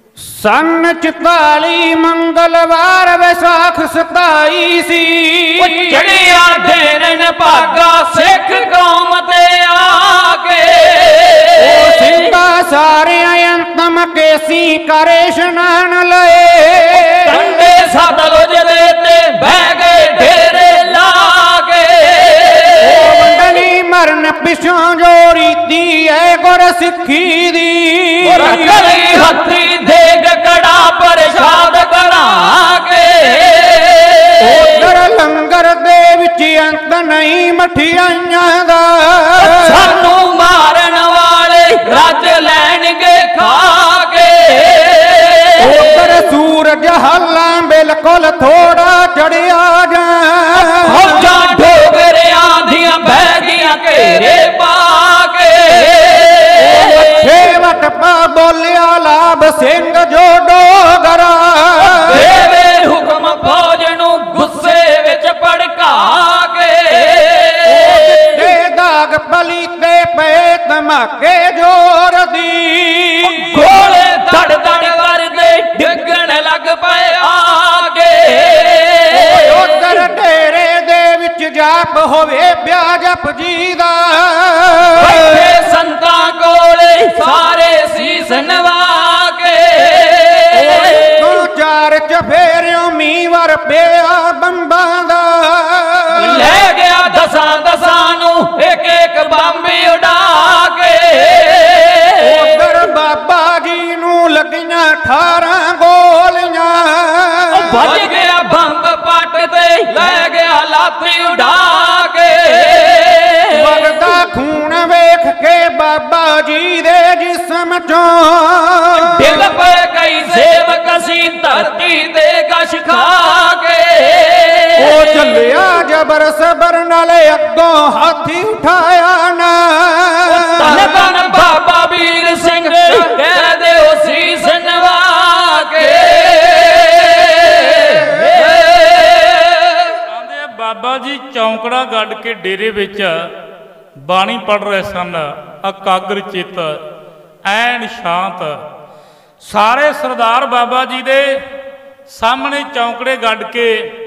सन 44 मंगलवार वैसाख 27 सी, चढ़िया देरन भागा सिख कौम ते आके, ओ सिंगा सारे अंतम केसी करे स्नान लए, कंडे सतलुज दे ते बह गए डेरे लागे, ओ मंडली मरन पिछों जो रीति है गुर सिखी दी, करी हथी देग कड़ा प्रसाद बना के, उधर लंगर दे विच अंत नहीं मठियाइयां दा, सानू मारन वाले रज लैणगे खा के, उधर सूरज हल्ला बिल्कुल थोड़ा चढ़िया जा, फौजां डोगरियां दियां बह गईयां घेरे पा के, वट पा बोलिया लाभ सिंह जो डोगरा, देवे हुक्म फौज नूं गुस्से विच भड़का के, ते दाग पलीते पे धमाके जोर दी, गोले धड़ धड़ करदे डिगण लग पए आगे, उधर डेरे दे विच जाप होवे प्या जप जी दा, संतां कोले सारे सीस नवा के, ਗਿਆ ਬੰਬਾਂ ਦਾ ਲੈ ਗਿਆ ਦਸਾਂ ਦਸਾਂ ਨੂੰ ਇੱਕ ਇੱਕ ਬੰਬ ਉਡਾ ਕੇ ਉਧਰ ਬਾਬਾ ਜੀ ਨੂੰ ਲੱਗੀਆਂ 18 ਗੋਲੀਆਂ ਵੱਜ ਗਿਆ ਬੰਬ ਪੱਟ ਤੇ ਲੈ ਗਿਆ ਲਾਤੀ ਉਡਾ ਕੇ ਵਗਦਾ ਖੂਨ ਵੇਖ ਕੇ ਬਾਬਾ ਜੀ ਦੇ ਜਿਸਮ ਚੋਂ ਡਿੱਗ ਪਏ ਕਈ ਸੇਵਕ ਅਸੀਂ ਧਰਤੀ ਤੇ ਗਸ਼ ਖਾ ਕੇ ਉਹ ਚੱਲਿਆ ਜਬਰ ਸਬਰ ਨਾਲ ਅੱਗੋਂ ਹਾਥੀ ਉਠਾਇਆ ਨਾ ਧੰਨ ਧੰਨ ਬਾਬਾ ਵੀਰ ਸਿੰਘ ਕਹਿ ਦਿਓ ਸੀਸ ਨਵਾ ਕੇ ਆਂਦੇ ਬਾਬਾ ਜੀ ਚੌਂਕੜਾ ਗੱਡ ਕੇ ਡੇਰੇ ਵਿੱਚ ਬਾਣੀ ਪੜ ਰਹੇ ਸਨ। ਇਕਾਗਰ ਚਿੱਤ, ਐਨ ਸ਼ਾਂਤ। ਸਾਰੇ ਸਰਦਾਰ ਬਾਬਾ ਜੀ ਦੇ ਸਾਹਮਣੇ ਚੌਂਕੜੇ ਗੱਡ ਕੇ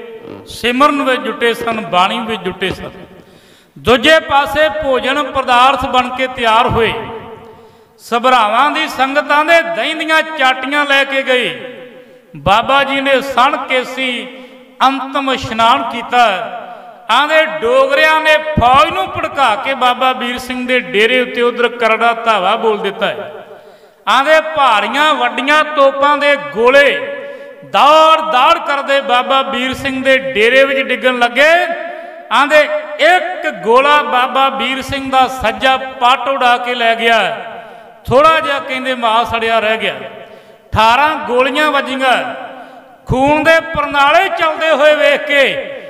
ਸਿਮਰਨ ਵਿੱਚ ਜੁਟੇ ਸਨ, ਬਾਣੀ ਵਿੱਚ ਜੁਟੇ ਸਨ। ਦੂਜੇ ਪਾਸੇ ਭੋਜਨ ਪਦਾਰਥ ਬਣ ਕੇ ਤਿਆਰ ਹੋਏ। ਸਭਰਾਵਾਂ ਦੀ ਸੰਗਤਾਂ ਦੇ ਦਹੀਂ ਦੀਆਂ ਚਾਟੀਆਂ ਲੈ ਕੇ ਗਏ। ਬਾਬਾ ਜੀ ਨੇ ਸਣ ਕੇਸੀ ਅੰਤਮ ਇਸ਼ਨਾਨ ਕੀਤਾ। ਆਂਦੇ ਡੋਗਰਿਆਂ ਨੇ ਫੌਜ ਨੂੰ ਭੜਕਾ ਕੇ ਬਾਬਾ ਵੀਰ ਸਿੰਘ ਦੇ ਡੇਰੇ ਉੱਤੇ ਉਧਰ ਕਰੜਾ ਧਾਵਾ ਬੋਲ ਦਿੱਤਾ ਹੈ। ਆਂਦੇ ਭਾਰੀਆਂ ਵੱਡੀਆਂ ਤੋਪਾਂ ਦੇ ਗੋਲੇ ਦੌੜ ਦੌੜ ਕਰਦੇ ਬਾਬਾ ਵੀਰ ਸਿੰਘ ਦੇ ਡੇਰੇ ਵਿੱਚ ਡਿੱਗਣ ਲੱਗੇ। ਆਂਦੇ ਇੱਕ ਗੋਲਾ ਬਾਬਾ ਵੀਰ ਸਿੰਘ ਦਾ ਸੱਜਾ ਪੱਟ ਉਡਾ ਕੇ ਲੈ ਗਿਆ। ਥੋੜਾ ਜਿਹਾ ਕਹਿੰਦੇ ਮਾਸ ਸੜਿਆ ਰਹਿ ਗਿਆ। 18 ਗੋਲੀਆਂ ਵੱਜੀਆਂ। ਖੂਨ ਦੇ ਪਰਨਾਲੇ ਚੱਲਦੇ ਹੋਏ ਵੇਖ ਕੇ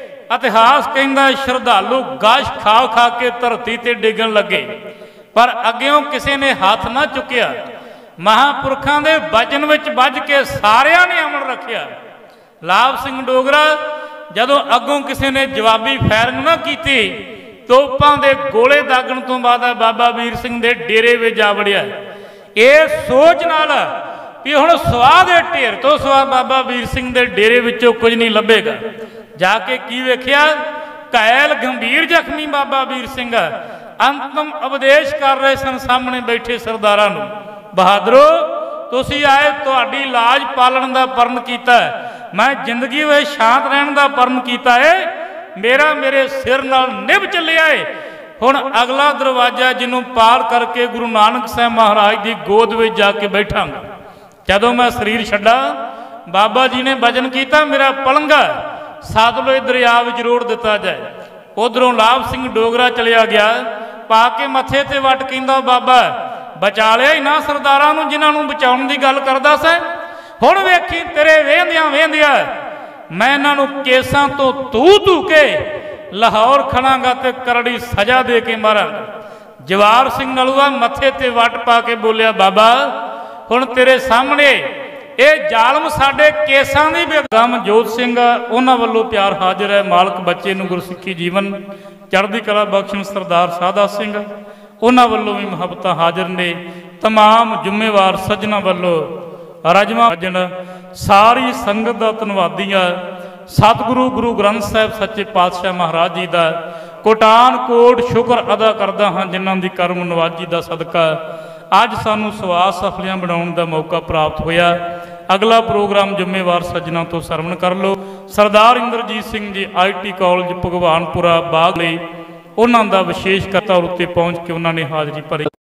ਇਤਿਹਾਸ ਕਹਿੰਦਾ ਸ਼ਰਧਾਲੂ ਗਾਸ਼ ਖਾ ਖਾ ਕੇ ਧਰਤੀ ਤੇ ਡਿੱਗਣ ਲੱਗੇ, ਪਰ ਅੱਗਿਓਂ ਕਿਸੇ ਨੇ ਹੱਥ ਨਾ ਚੁੱਕਿਆ। ਮਹਾਂਪੁਰਖਾਂ ਦੇ ਵਚਨ ਵਿੱਚ ਵੱਜ ਕੇ ਸਾਰਿਆਂ ਨੇ ਅਮਲ ਰੱਖਿਆ। ਲਾਭ ਸਿੰਘ ਡੋਗਰਾ ਜਦੋਂ ਅੱਗੋਂ ਕਿਸੇ ਨੇ ਜਵਾਬੀ ਫਾਇਰਿੰਗ ਨਾ ਕੀਤੀ, ਤੋਪਾਂ ਦੇ ਗੋਲੇ ਦਾਗਣ ਤੋਂ ਬਾਅਦ ਬਾਬਾ ਵੀਰ ਸਿੰਘ ਦੇ ਡੇਰੇ ਵਿੱਚ ਜਾ ਵੜਿਆ। ਇਹ ਸੋਚ ਨਾਲ ਵੀ ਹੁਣ ਸਵਾਹ ਦੇ ਢੇਰ ਤੋਂ ਸਵਾ ਬਾਬਾ ਵੀਰ ਸਿੰਘ ਦੇ ਡੇਰੇ ਵਿੱਚੋਂ ਕੁਝ ਨਹੀਂ ਲੱਭੇਗਾ। ਜਾ ਕੇ ਕੀ ਵੇਖਿਆ? ਘਾਇਲ ਗੰਭੀਰ ਜ਼ਖਮੀ ਬਾਬਾ ਵੀਰ ਸਿੰਘ ਅੰਤਮ ਉਪਦੇਸ਼ ਕਰ ਰਹੇ ਸਨ ਸਾਹਮਣੇ ਬੈਠੇ ਸਰਦਾਰਾਂ ਨੂੰ। ਬਹਾਦਰੋ, ਤੁਸੀਂ ਆਏ ਤੁਹਾਡੀ ਲਾਜ ਪਾਲਣ ਦਾ ਪਰਨ ਕੀਤਾ, ਮੈਂ ਜ਼ਿੰਦਗੀ ਵਿੱਚ ਸ਼ਾਂਤ ਰਹਿਣ ਦਾ ਪਰਨ ਕੀਤਾ ਏ। ਮੇਰਾ ਮੇਰੇ ਸਿਰ ਨਾਲ ਨਿਭ ਚੱਲਿਆ ਏ। ਹੁਣ ਅਗਲਾ ਦਰਵਾਜ਼ਾ ਜਿਹਨੂੰ ਪਾਰ ਕਰਕੇ ਗੁਰੂ ਨਾਨਕ ਸਾਹਿਬ ਮਹਾਰਾਜ ਦੀ ਗੋਦ ਵਿੱਚ ਜਾ ਕੇ ਬੈਠਾਂਗਾ। ਜਦੋਂ ਮੈਂ ਸਰੀਰ ਛੱਡਾ, ਬਾਬਾ ਜੀ ਨੇ ਵਚਨ ਕੀਤਾ, ਮੇਰਾ ਪਲੰਗਾ ਸਤਲੁਜ ਦਰਿਆ ਵਿੱਚ ਰੋੜ ਦਿੱਤਾ ਜਾਏ। ਉਧਰੋਂ ਲਾਭ ਸਿੰਘ ਡੋਗਰਾ ਚਲਿਆ ਗਿਆ, ਪਾ ਕੇ ਮੱਥੇ ਤੇ ਵੱਟ ਕਹਿੰਦਾ, ਬਾਬਾ ਬਚਾ ਲਿਆ ਇਹਨਾਂ ਸਰਦਾਰਾਂ ਨੂੰ ਜਿਨ੍ਹਾਂ ਨੂੰ ਬਚਾਉਣ ਦੀ ਗੱਲ ਕਰਦਾ ਸੈਂ। ਹੁਣ ਵੇਖੀ ਤੇਰੇ ਵੇਂਦਿਆਂ ਵੇਂਦਿਆਂ ਮੈਂ ਇਹਨਾਂ ਨੂੰ ਕੇਸਾਂ ਤੋਂ ਧੂ ਕੇ ਲਾਹੌਰ ਖੜਾਂਗਾ ਤੇ ਕਰੜੀ ਸਜ਼ਾ ਦੇ ਕੇ ਮਾਰਾਂਗਾ। ਜਵਾਰ ਸਿੰਘ ਨਲੂਆ ਮੱਥੇ ਤੇ ਵੱਟ ਪਾ ਕੇ ਬੋਲਿਆ, ਬਾਬਾ ਹੁਣ ਤੇਰੇ ਸਾਹਮਣੇ ਇਹ ਜ਼ਾਲਮ ਸਾਡੇ ਕੇਸਾਂ ਦੀ ਬੇਗਮ ਜੋਤ ਸਿੰਘ ਉਹਨਾਂ ਵੱਲੋਂ ਪਿਆਰ ਹਾਜ਼ਰ ਹੈ। ਮਾਲਕ ਬੱਚੇ ਨੂੰ ਗੁਰਸਿੱਖੀ ਜੀਵਨ ਚੜ੍ਹਦੀ ਕਲਾ ਬਖਸ਼ਣ ਸਰਦਾਰ ਸਾਦਾ ਸਿੰਘ ਉਹਨਾਂ ਵੱਲੋਂ ਵੀ ਮੁਹੱਬਤਾਂ ਹਾਜ਼ਰ ਨੇ। तमाम ਜ਼ਿੰਮੇਵਾਰ ਸੱਜਣਾ ਵੱਲੋਂ ਰਜਮਾ ਸੱਜਣ ਸਾਰੀ ਸੰਗਤ ਦਾ ਧੰਨਵਾਦੀ ਆ। ਸਤਿਗੁਰੂ ਗੁਰੂ ਗ੍ਰੰਥ ਸਾਹਿਬ ਸੱਚੇ ਪਾਤਸ਼ਾਹ ਮਹਾਰਾਜ ਜੀ ਦਾ ਕੋਟਾਨ ਕੋਟ ਸ਼ੁਕਰ ਅਦਾ ਕਰਦਾ ਹਾਂ, ਜਿਨ੍ਹਾਂ ਦੀ ਕਰਮ ਨਵਾਜੀ ਦਾ ਸਦਕਾ ਅੱਜ ਸਾਨੂੰ ਸਵਾਸ ਸਫਲੀਆਂ ਬਣਾਉਣ ਦਾ ਮੌਕਾ ਪ੍ਰਾਪਤ ਹੋਇਆ। ਅਗਲਾ ਪ੍ਰੋਗਰਾਮ ਜ਼ਿੰਮੇਵਾਰ ਸੱਜਣਾ ਤੋਂ ਸਰਵਣ ਕਰ ਲਓ। ਸਰਦਾਰ ਇੰਦਰਜੀਤ ਸਿੰਘ ਜੀ IT ਕਾਲਜ ਭਗਵਾਨਪੁਰਾ ਬਾਗ ਲਈ ਉਹਨਾਂ ਦਾ ਵਿਸ਼ੇਸ਼ ਕਰਤਾ ਉੱਤੇ ਪਹੁੰਚ ਕੇ ਉਹਨਾਂ ਨੇ ਹਾਜ਼ਰੀ ਭਰੀ।